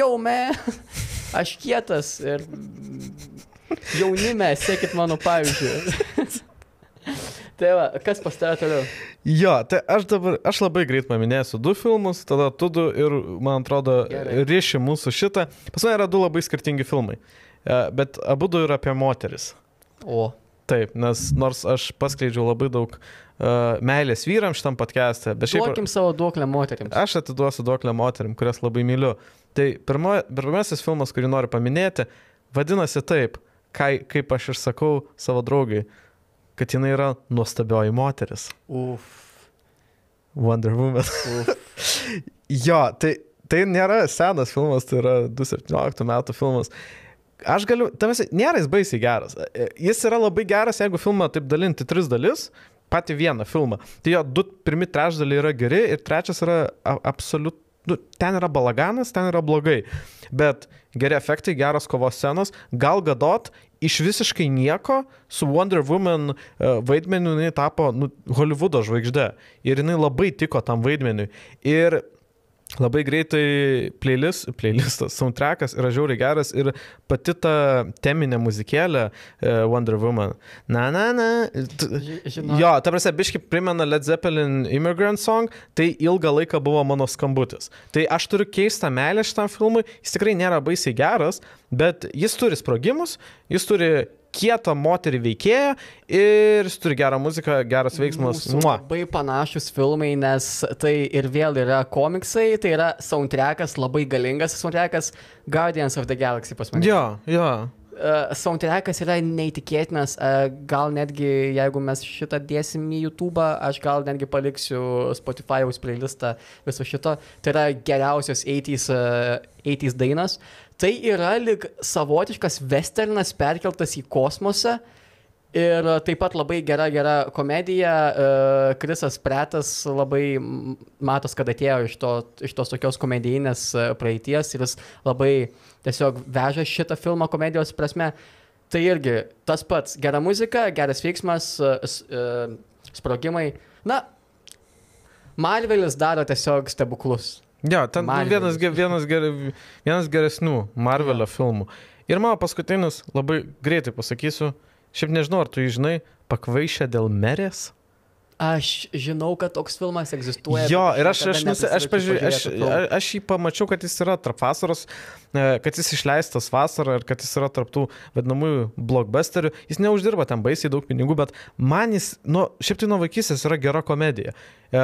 aš kietas ir jaunime, sekit mano pavyzdžių. Tai va, kas pas tave toliau? Jo, tai aš labai greit paminėsiu 2 filmus, tada tu 2 ir, man atrodo, ryši mūsų šitą. Pas mane yra 2 labai skirtingi filmai, bet abu 2 yra apie moteris. Taip, nes nors aš paskleidžiau labai daug meilės vyrams šitam podcast'e. Duokim savo duoklę moterims. Aš atiduosiu duoklę moterim, kurias labai myliu. Tai pirmasis filmas, kurį noriu paminėti, vadinasi taip, kaip aš ir sakau savo draugai, kad jinai yra nuostabioji moteris. Wonder Woman. Jo, tai nėra senas filmas, tai yra 2017 metų filmas. Aš galiu, nėra jis baisiai geras. Jis yra labai geras, jeigu filmą taip dalinti 3 dalis, patį vieną filmą. Tai jo, 2 pirmi trečdaliai yra geri ir 3 yra ten yra balaganas, ten yra blogai. Bet geri efektai, geros kovos scenos, Gal Gadot iš visiškai nieko su Wonder Woman vaidmeniu jinai tapo Hollywoodo žvaigžde. Ir jinai labai tiko tam vaidmeniui. Ir labai greitai playlistas, soundtrackas yra žiauriai geras ir pati ta teminė muzikėlė Wonder Woman. Jo, ta prasme, biški primena Led Zeppelin Immigrant Song, tai ilgą laiką buvo mano skambutis. Tai aš turiu keistą meilę šitam filmui, jis tikrai nėra baisiai geras, bet jis turi sprogimus, jis turi kietą moterį veikėją ir jis turi gerą muziką, geras veiksmas. Labai panašus filmai, nes tai ir vėl yra komiksai, tai yra soundtrackas, labai galingas soundtrackas, Guardians of the Galaxy pas mane. Jo. Soundtrackas yra neįtikėtinas, gal netgi, jeigu mes šitą dėsim į YouTube'ą, aš gal netgi paliksiu Spotify'aus playlistą viso šito, tai yra geriausios 80s dainas. Tai yra lyg savotiškas westernas perkeltas į kosmosą Ir taip pat labai gera komedija. Krisas Pratas labai matos, kad atėjo iš tos tokios komedijinės praeities ir jis labai tiesiog veža šitą filmą komedijos prasme. Tai irgi tas pats. Gera muzika, geras veiksmas, sprogimai. Na, Marvelis daro tiesiog stebuklus. Jo, ten vienas geresnių Marvelio filmų. Ir mano paskutinis, labai greitai pasakysiu, šiaip nežinau, ar tu žinai, Pakvaišę dėl merės? Aš žinau, kad toks filmas egzistuoja. Jo, ir aš jį pamačiau, kad jis yra tarp vasaros, kad jis išleistas vasarą ir kad jis yra tarp tų vadinamųjų blockbusterių. Jis neuždirba ten baisiai daug pinigų, bet man jis, šiaip tai nuo vaikystės yra gera komedija.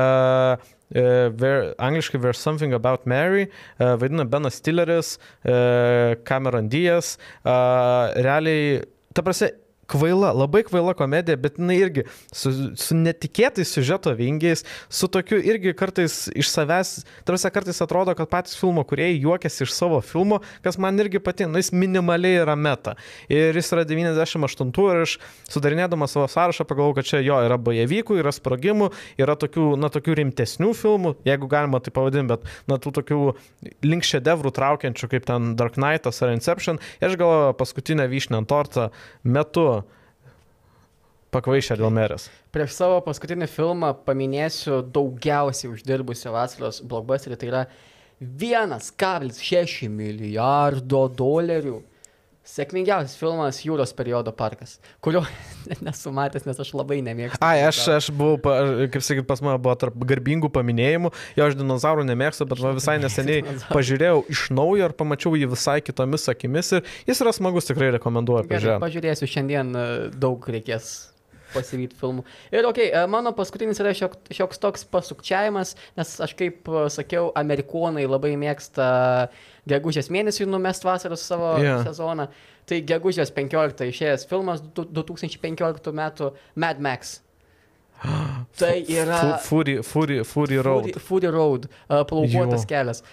Angliškai There's Something About Mary, vaidina Benas Stilleris, Cameron Diaz, realiai, ta prasme, labai kvaila komedija, bet jinai irgi su netikėtais siužeto vingiais, su tokiu irgi kartais iš savęs, tarsi kartais atrodo, kad patys filmo kūrėjai juokiasi iš savo filmo, kas man irgi patinka, jis minimaliai yra meta. Ir jis yra 98 ir aš sudarinėdamas savo sąrašą pagalvojau, kad čia jo yra bajevykų, yra sprogimų, yra tokių rimtesnių filmų, jeigu galima tai pavadinti, bet tų tokių link šedevrų traukiančių, kaip ten Dark Knightas ar Inception. Ir aš galvoju, paskutinę vyšnę ant tortą metu Pakvaišę dėl merės. Prieš savo paskutinį filmą paminėsiu daugiausiai uždirbusią vasaros blockbusterį, tai yra 1,6 milijardo dolerių. Sėkmingiausias filmas Jūros periodo parkas, kurio nesu matęs, nes aš labai nemėgstu. Aš buvau, kaip sakyt, pas mane buvo tarp garbingų paminėjimų, jo aš dinozaurų nemėgstu, bet visai neseniai pažiūrėjau iš naujo ir pamačiau jį visai kitomis akimis ir jis yra smagus, tikrai rekomenduoju pažiūrėti. Pažiūrėsiu, šiandien daug reikės pasivyti filmų. Ir mano paskutinis yra šioks toks pasukčiavimas, nes aš kaip sakiau, amerikonai labai mėgsta gegužės mėnesį numest vasaros savo sezoną. Tai gegužės 15 išėjęs filmas 2015 metų Mad Max. Tai yra Fury Road. Fury Road, plaukuotas kelias.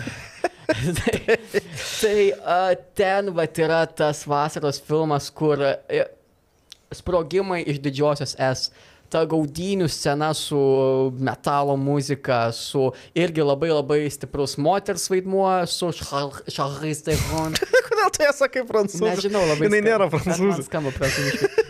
Tai ten yra tas vasaros filmas, kur sprogimai iš didžiosios S. Ta gaudynių scena su metalo muzika, su irgi labai labai stiprus moters vaidmuo, su Charlize Theron. Kodėl tu ją sakai prancūziškai? Nežinau, labai jinai nėra prancūzis. Skamba prancūziškai.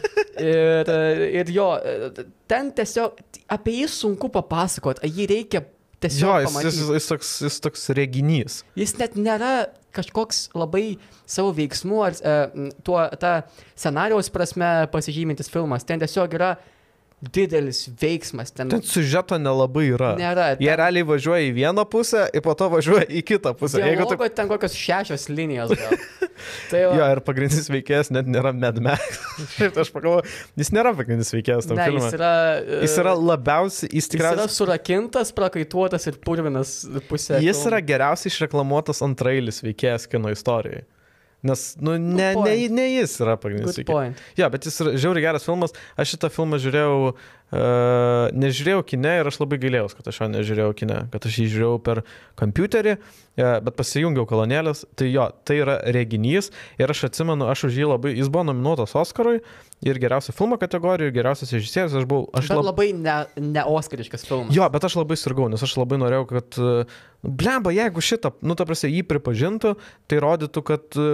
Ir jo, ten tiesiog apie jį sunku papasakoti, jį reikia tiesiog pamatyti. Jis toks reginys. Jis net nėra kažkoks labai savo veiksmų ar ta scenarijaus prasme pasižymintis filmas. Ten tiesiog yra didelis veiksmas. Ten siužeto nelabai yra. Nėra. Jie realiai važiuoja į vieną pusę ir po to važiuoja į kitą pusę. Dialogo ten kokios 6 linijos gal. Tai jo, ir pagrindinis veikėjas net nėra Mad Max. Aš pagalvoju, jis nėra pagrindinis veikėjas tam filmui. Jis yra labiausiai, jis yra surakintas, prakaituotas ir purvinas pusė. Jis yra geriausiai išreklamuotas antrailis veikėjas kino istorijoje. Nes, ne jis yra pagrindinis veikėjas. Ja, bet jis yra žiauriai geras filmas. Aš šitą filmą nežiūrėjau kine ir aš labai gailėjau, kad aš jo nežiūrėjau kine, kad aš jį žiūrėjau per kompiuterį, bet pasijungiau kolonėlės. Tai jo, tai yra reginys ir aš atsimenu, jis buvo nominuotas Oskarui ir geriausio filmo kategorijų, ir geriausias režisierius. Labai ne-oskariškas filmas. Jo, bet aš labai sirgau, nes aš labai norėjau, kad blemba, jeigu šitą, ta prasme, jį pripažintų, tai rodytų,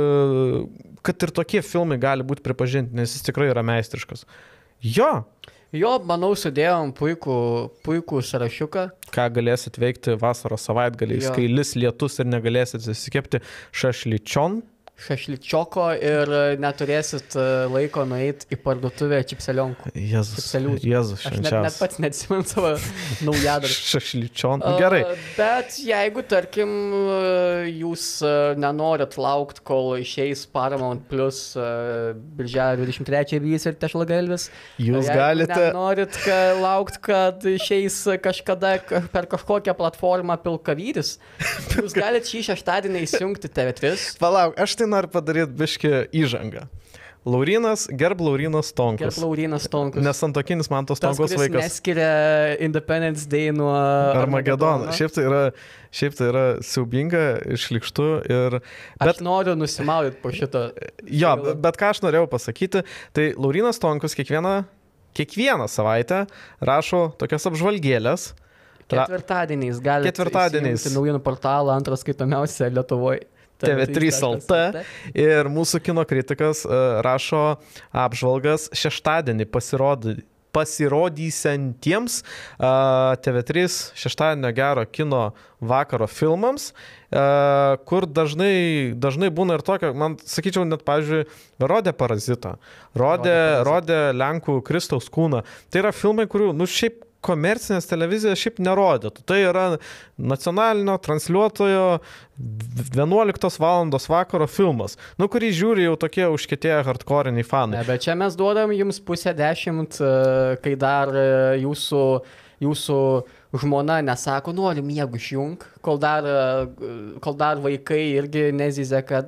kad ir tokie filmai gali būti pripažinti, nes jis tikrai yra meistriškas. Jo, manau, sudėjom puikų sąrašiuką. Ką galėsit veikti vasaros savaitgaliais, kai lis lietus ir negalėsit įsikepti šašličioko ir neturėsit laiko nueiti į parduotuvę čipselionkų. Jėzus, aš net pats neatsimenu savo naujadarį. Šašličion, gerai. Bet jeigu, tarkim, jūs nenorit laukti, kol išeis Paramount Plus birželio 23 ir Tešlagalvis, jūs galite. Nenorit laukti, kad išeis kažkada per kažkokią platformą Pilkavytis, jūs galite šį šeštadienį įsijungti TV3. Palauk, aš tai noriu padaryti biškį įžangą. Laurynas, gerb Laurynas Stonkus. Gerb Laurynas Stonkus. Nesantokinis Mantas Tas, Stonkus kuris vaikas. neskiria Independence Day nuo Armagedono. Šiaip tai yra siaubinga, šlikštu ir... Aš noriu nusimaudyti po šito. Jo, bet ką aš norėjau pasakyti, tai Laurynas Stonkus kiekvieną savaitę rašo tokias apžvalgėlės. Ketvirtadieniais galite įsijungti naujienų portalą antras skaitomiausia Lietuvoje. TV3 LT ir mūsų kino kritikas rašo apžvalgas šeštadienį pasirodysiantiems TV3 šeštadienio gero kino vakaro filmams, kur dažnai būna ir tokio, man sakyčiau, net, pavyzdžiui, rodė Parazitą, rodė Lenkų Kristaus kūną. Tai yra filmai, kurių, šiaip komercinės televizijos šiaip nerodytų. Tai yra nacionalinio transliuotojo 11 valandos vakaro filmas, kurį žiūri jau tokie užkietėję hardcore'iniai fanai. Ne, bet čia mes duodam jums 9:30, kai dar jūsų žmona nesako, noriu miegų išjung, kol dar vaikai irgi nezyzė, kad...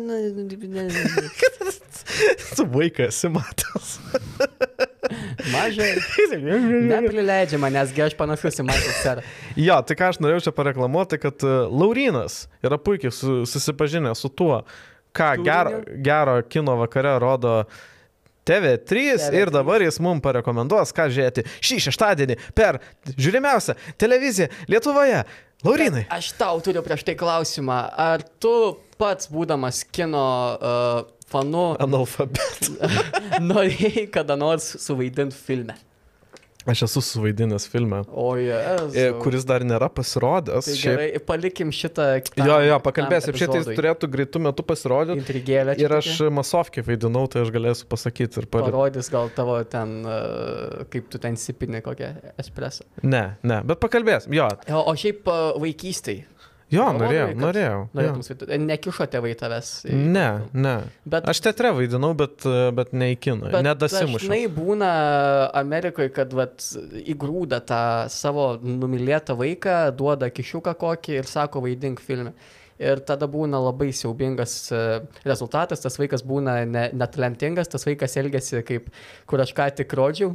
Tu vaikas esi matęs. Mažai. Neprileidžia manęs, aš panašus į Michael Cera. Jo, tai ką aš norėjau čia pareklamuoti, kad Laurynas yra puikiai susipažinęs su tuo, ką gero kino vakare rodo TV3 ir dabar jis mums parekomenduos, ką žiūrėti šį šeštadienį per žiūrimiausią televiziją Lietuvoje. Laurynai. Aš tau turiu prieš tai klausimą. Ar tu pats, būdamas kino fanu, analfabetu, norėjai kada nors suvaidinti filme? Aš esu suvaidinęs filme, kuris dar nėra pasirodęs. Tai gerai, palikim šitą kitą. Jo, pakalbėsim. Šitai turėtų greitų metų pasirodyti. Intrigėlė. Ir aš masovkį vaidinau, tai aš galėsiu pasakyti. Parodys gal tavo ten, kaip tu ten sipini kokią espresso. Ne, bet pakalbėsim, jo. O šiaip vaikystėj. Jo, norėjau. Nekišo tėvai tavęs? Ne. Aš teatre vaidinau, bet ne į kiną. Nedasimušiau. Dažnai būna Amerikoje, kad įgrūda tą savo numylėtą vaiką, duoda kišiuką kokį ir sako vaidink filme. Ir tada būna labai siaubingas rezultatas, tas vaikas būna netalentingas, tas vaikas elgiasi kaip, kur aš ką tik rodžiau.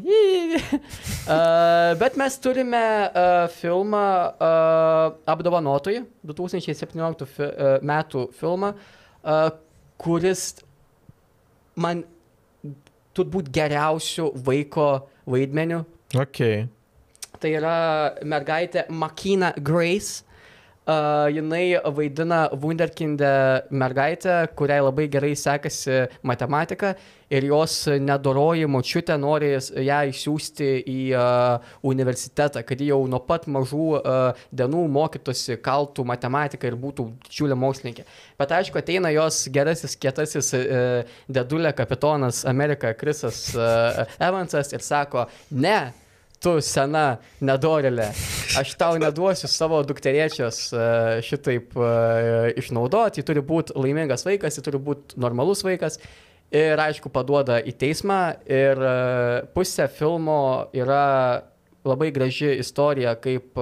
Bet mes turime filmą Apdovanotojai, 2017 metų filmą, kuris man turbūt geriausių vaiko vaidmenių. Okay. Tai yra mergaitė Makina Grace. Jinai vaidina wunderkinde mergaitę, kuriai labai gerai sekasi matematika ir jos nedoroji močiutė nori ją išsiųsti į universitetą, kad ji jau nuo pat mažų dienų mokytųsi, kaltų matematiką ir būtų didžiulė mokslininkė. Bet aišku, ateina jos gerasis, kietasis dedulė kapitonas Amerika Chrisas Evansas ir sako, ne, tu sena nedorėlė, aš tau neduosiu savo dukterėčios šitaip išnaudoti, ji turi būti laimingas vaikas, ji turi būti normalus vaikas ir aišku paduoda į teismą ir pusė filmo yra labai graži istorija, kaip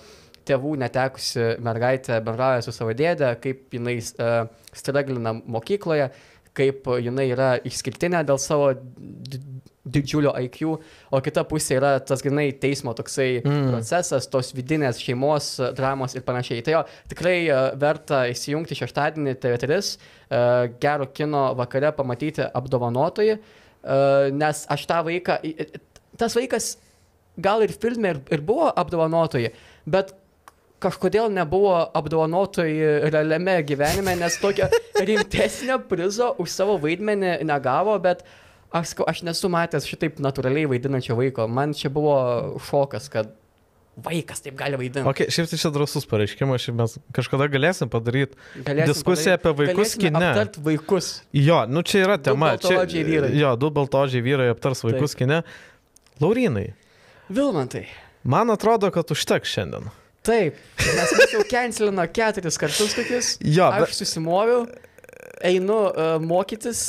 tėvų netekusi mergaitė bendrauja su savo dėde, kaip jinai straglina mokykloje, kaip jinai yra išskirtinė dėl savo didžiulio IQ, o kita pusė yra tas grinai teismo toksai procesas, tos vidinės šeimos dramos ir panašiai. Tai jo, tikrai verta įsijungti šeštadienį TV3, gero kino vakare pamatyti Apdovanotojai, nes aš tą vaiką, tas vaikas gal ir filme ir buvo Apdovanotojai, bet kažkodėl nebuvo Apdovanotojai realiame gyvenime, nes tokio rimtesnio prizo už savo vaidmenį negavo, bet aš nesu matęs šitaip natūraliai vaidinančio vaiko. Man čia buvo šokas, kad vaikas taip gali vaidinti. Okay, šiaip tai čia drąsus pareiškimas, šiaip mes kažkada galėsim padaryti diskusiją apie vaikus kine. Aptart vaikus. Jo, čia yra tema. Du baltaodžiai vyrai. Jo, du baltaodžiai vyrai aptars vaikus kine. Laurynai. Vilmantai. Man atrodo, kad užteks šiandien. Taip, nes mes jau cancelino 4 kartus tokius. Jo, aš susimoviau. Einu mokytis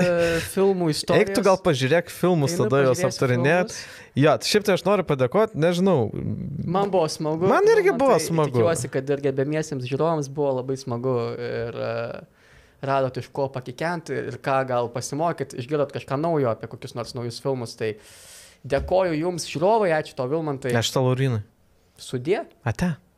filmų istorijos. Eik tu gal pažiūrėk filmus, tada jos aptarinėt. Jo, šiaip tai aš noriu padėkoti, nežinau. Man buvo smagu. Man irgi buvo smagu. Tikiuosi, kad ir gerbėmiesiems žiūrovams buvo labai smagu. Ir radot iš ko pakikenti ir ką gal pasimokyti, išgirdot kažką naujo apie kokius nors naujus filmus. Tai dėkoju jums, žiūrovai, ačiū tau, Vilmantai. Aš tau, Laurinai. Sudie. Ate.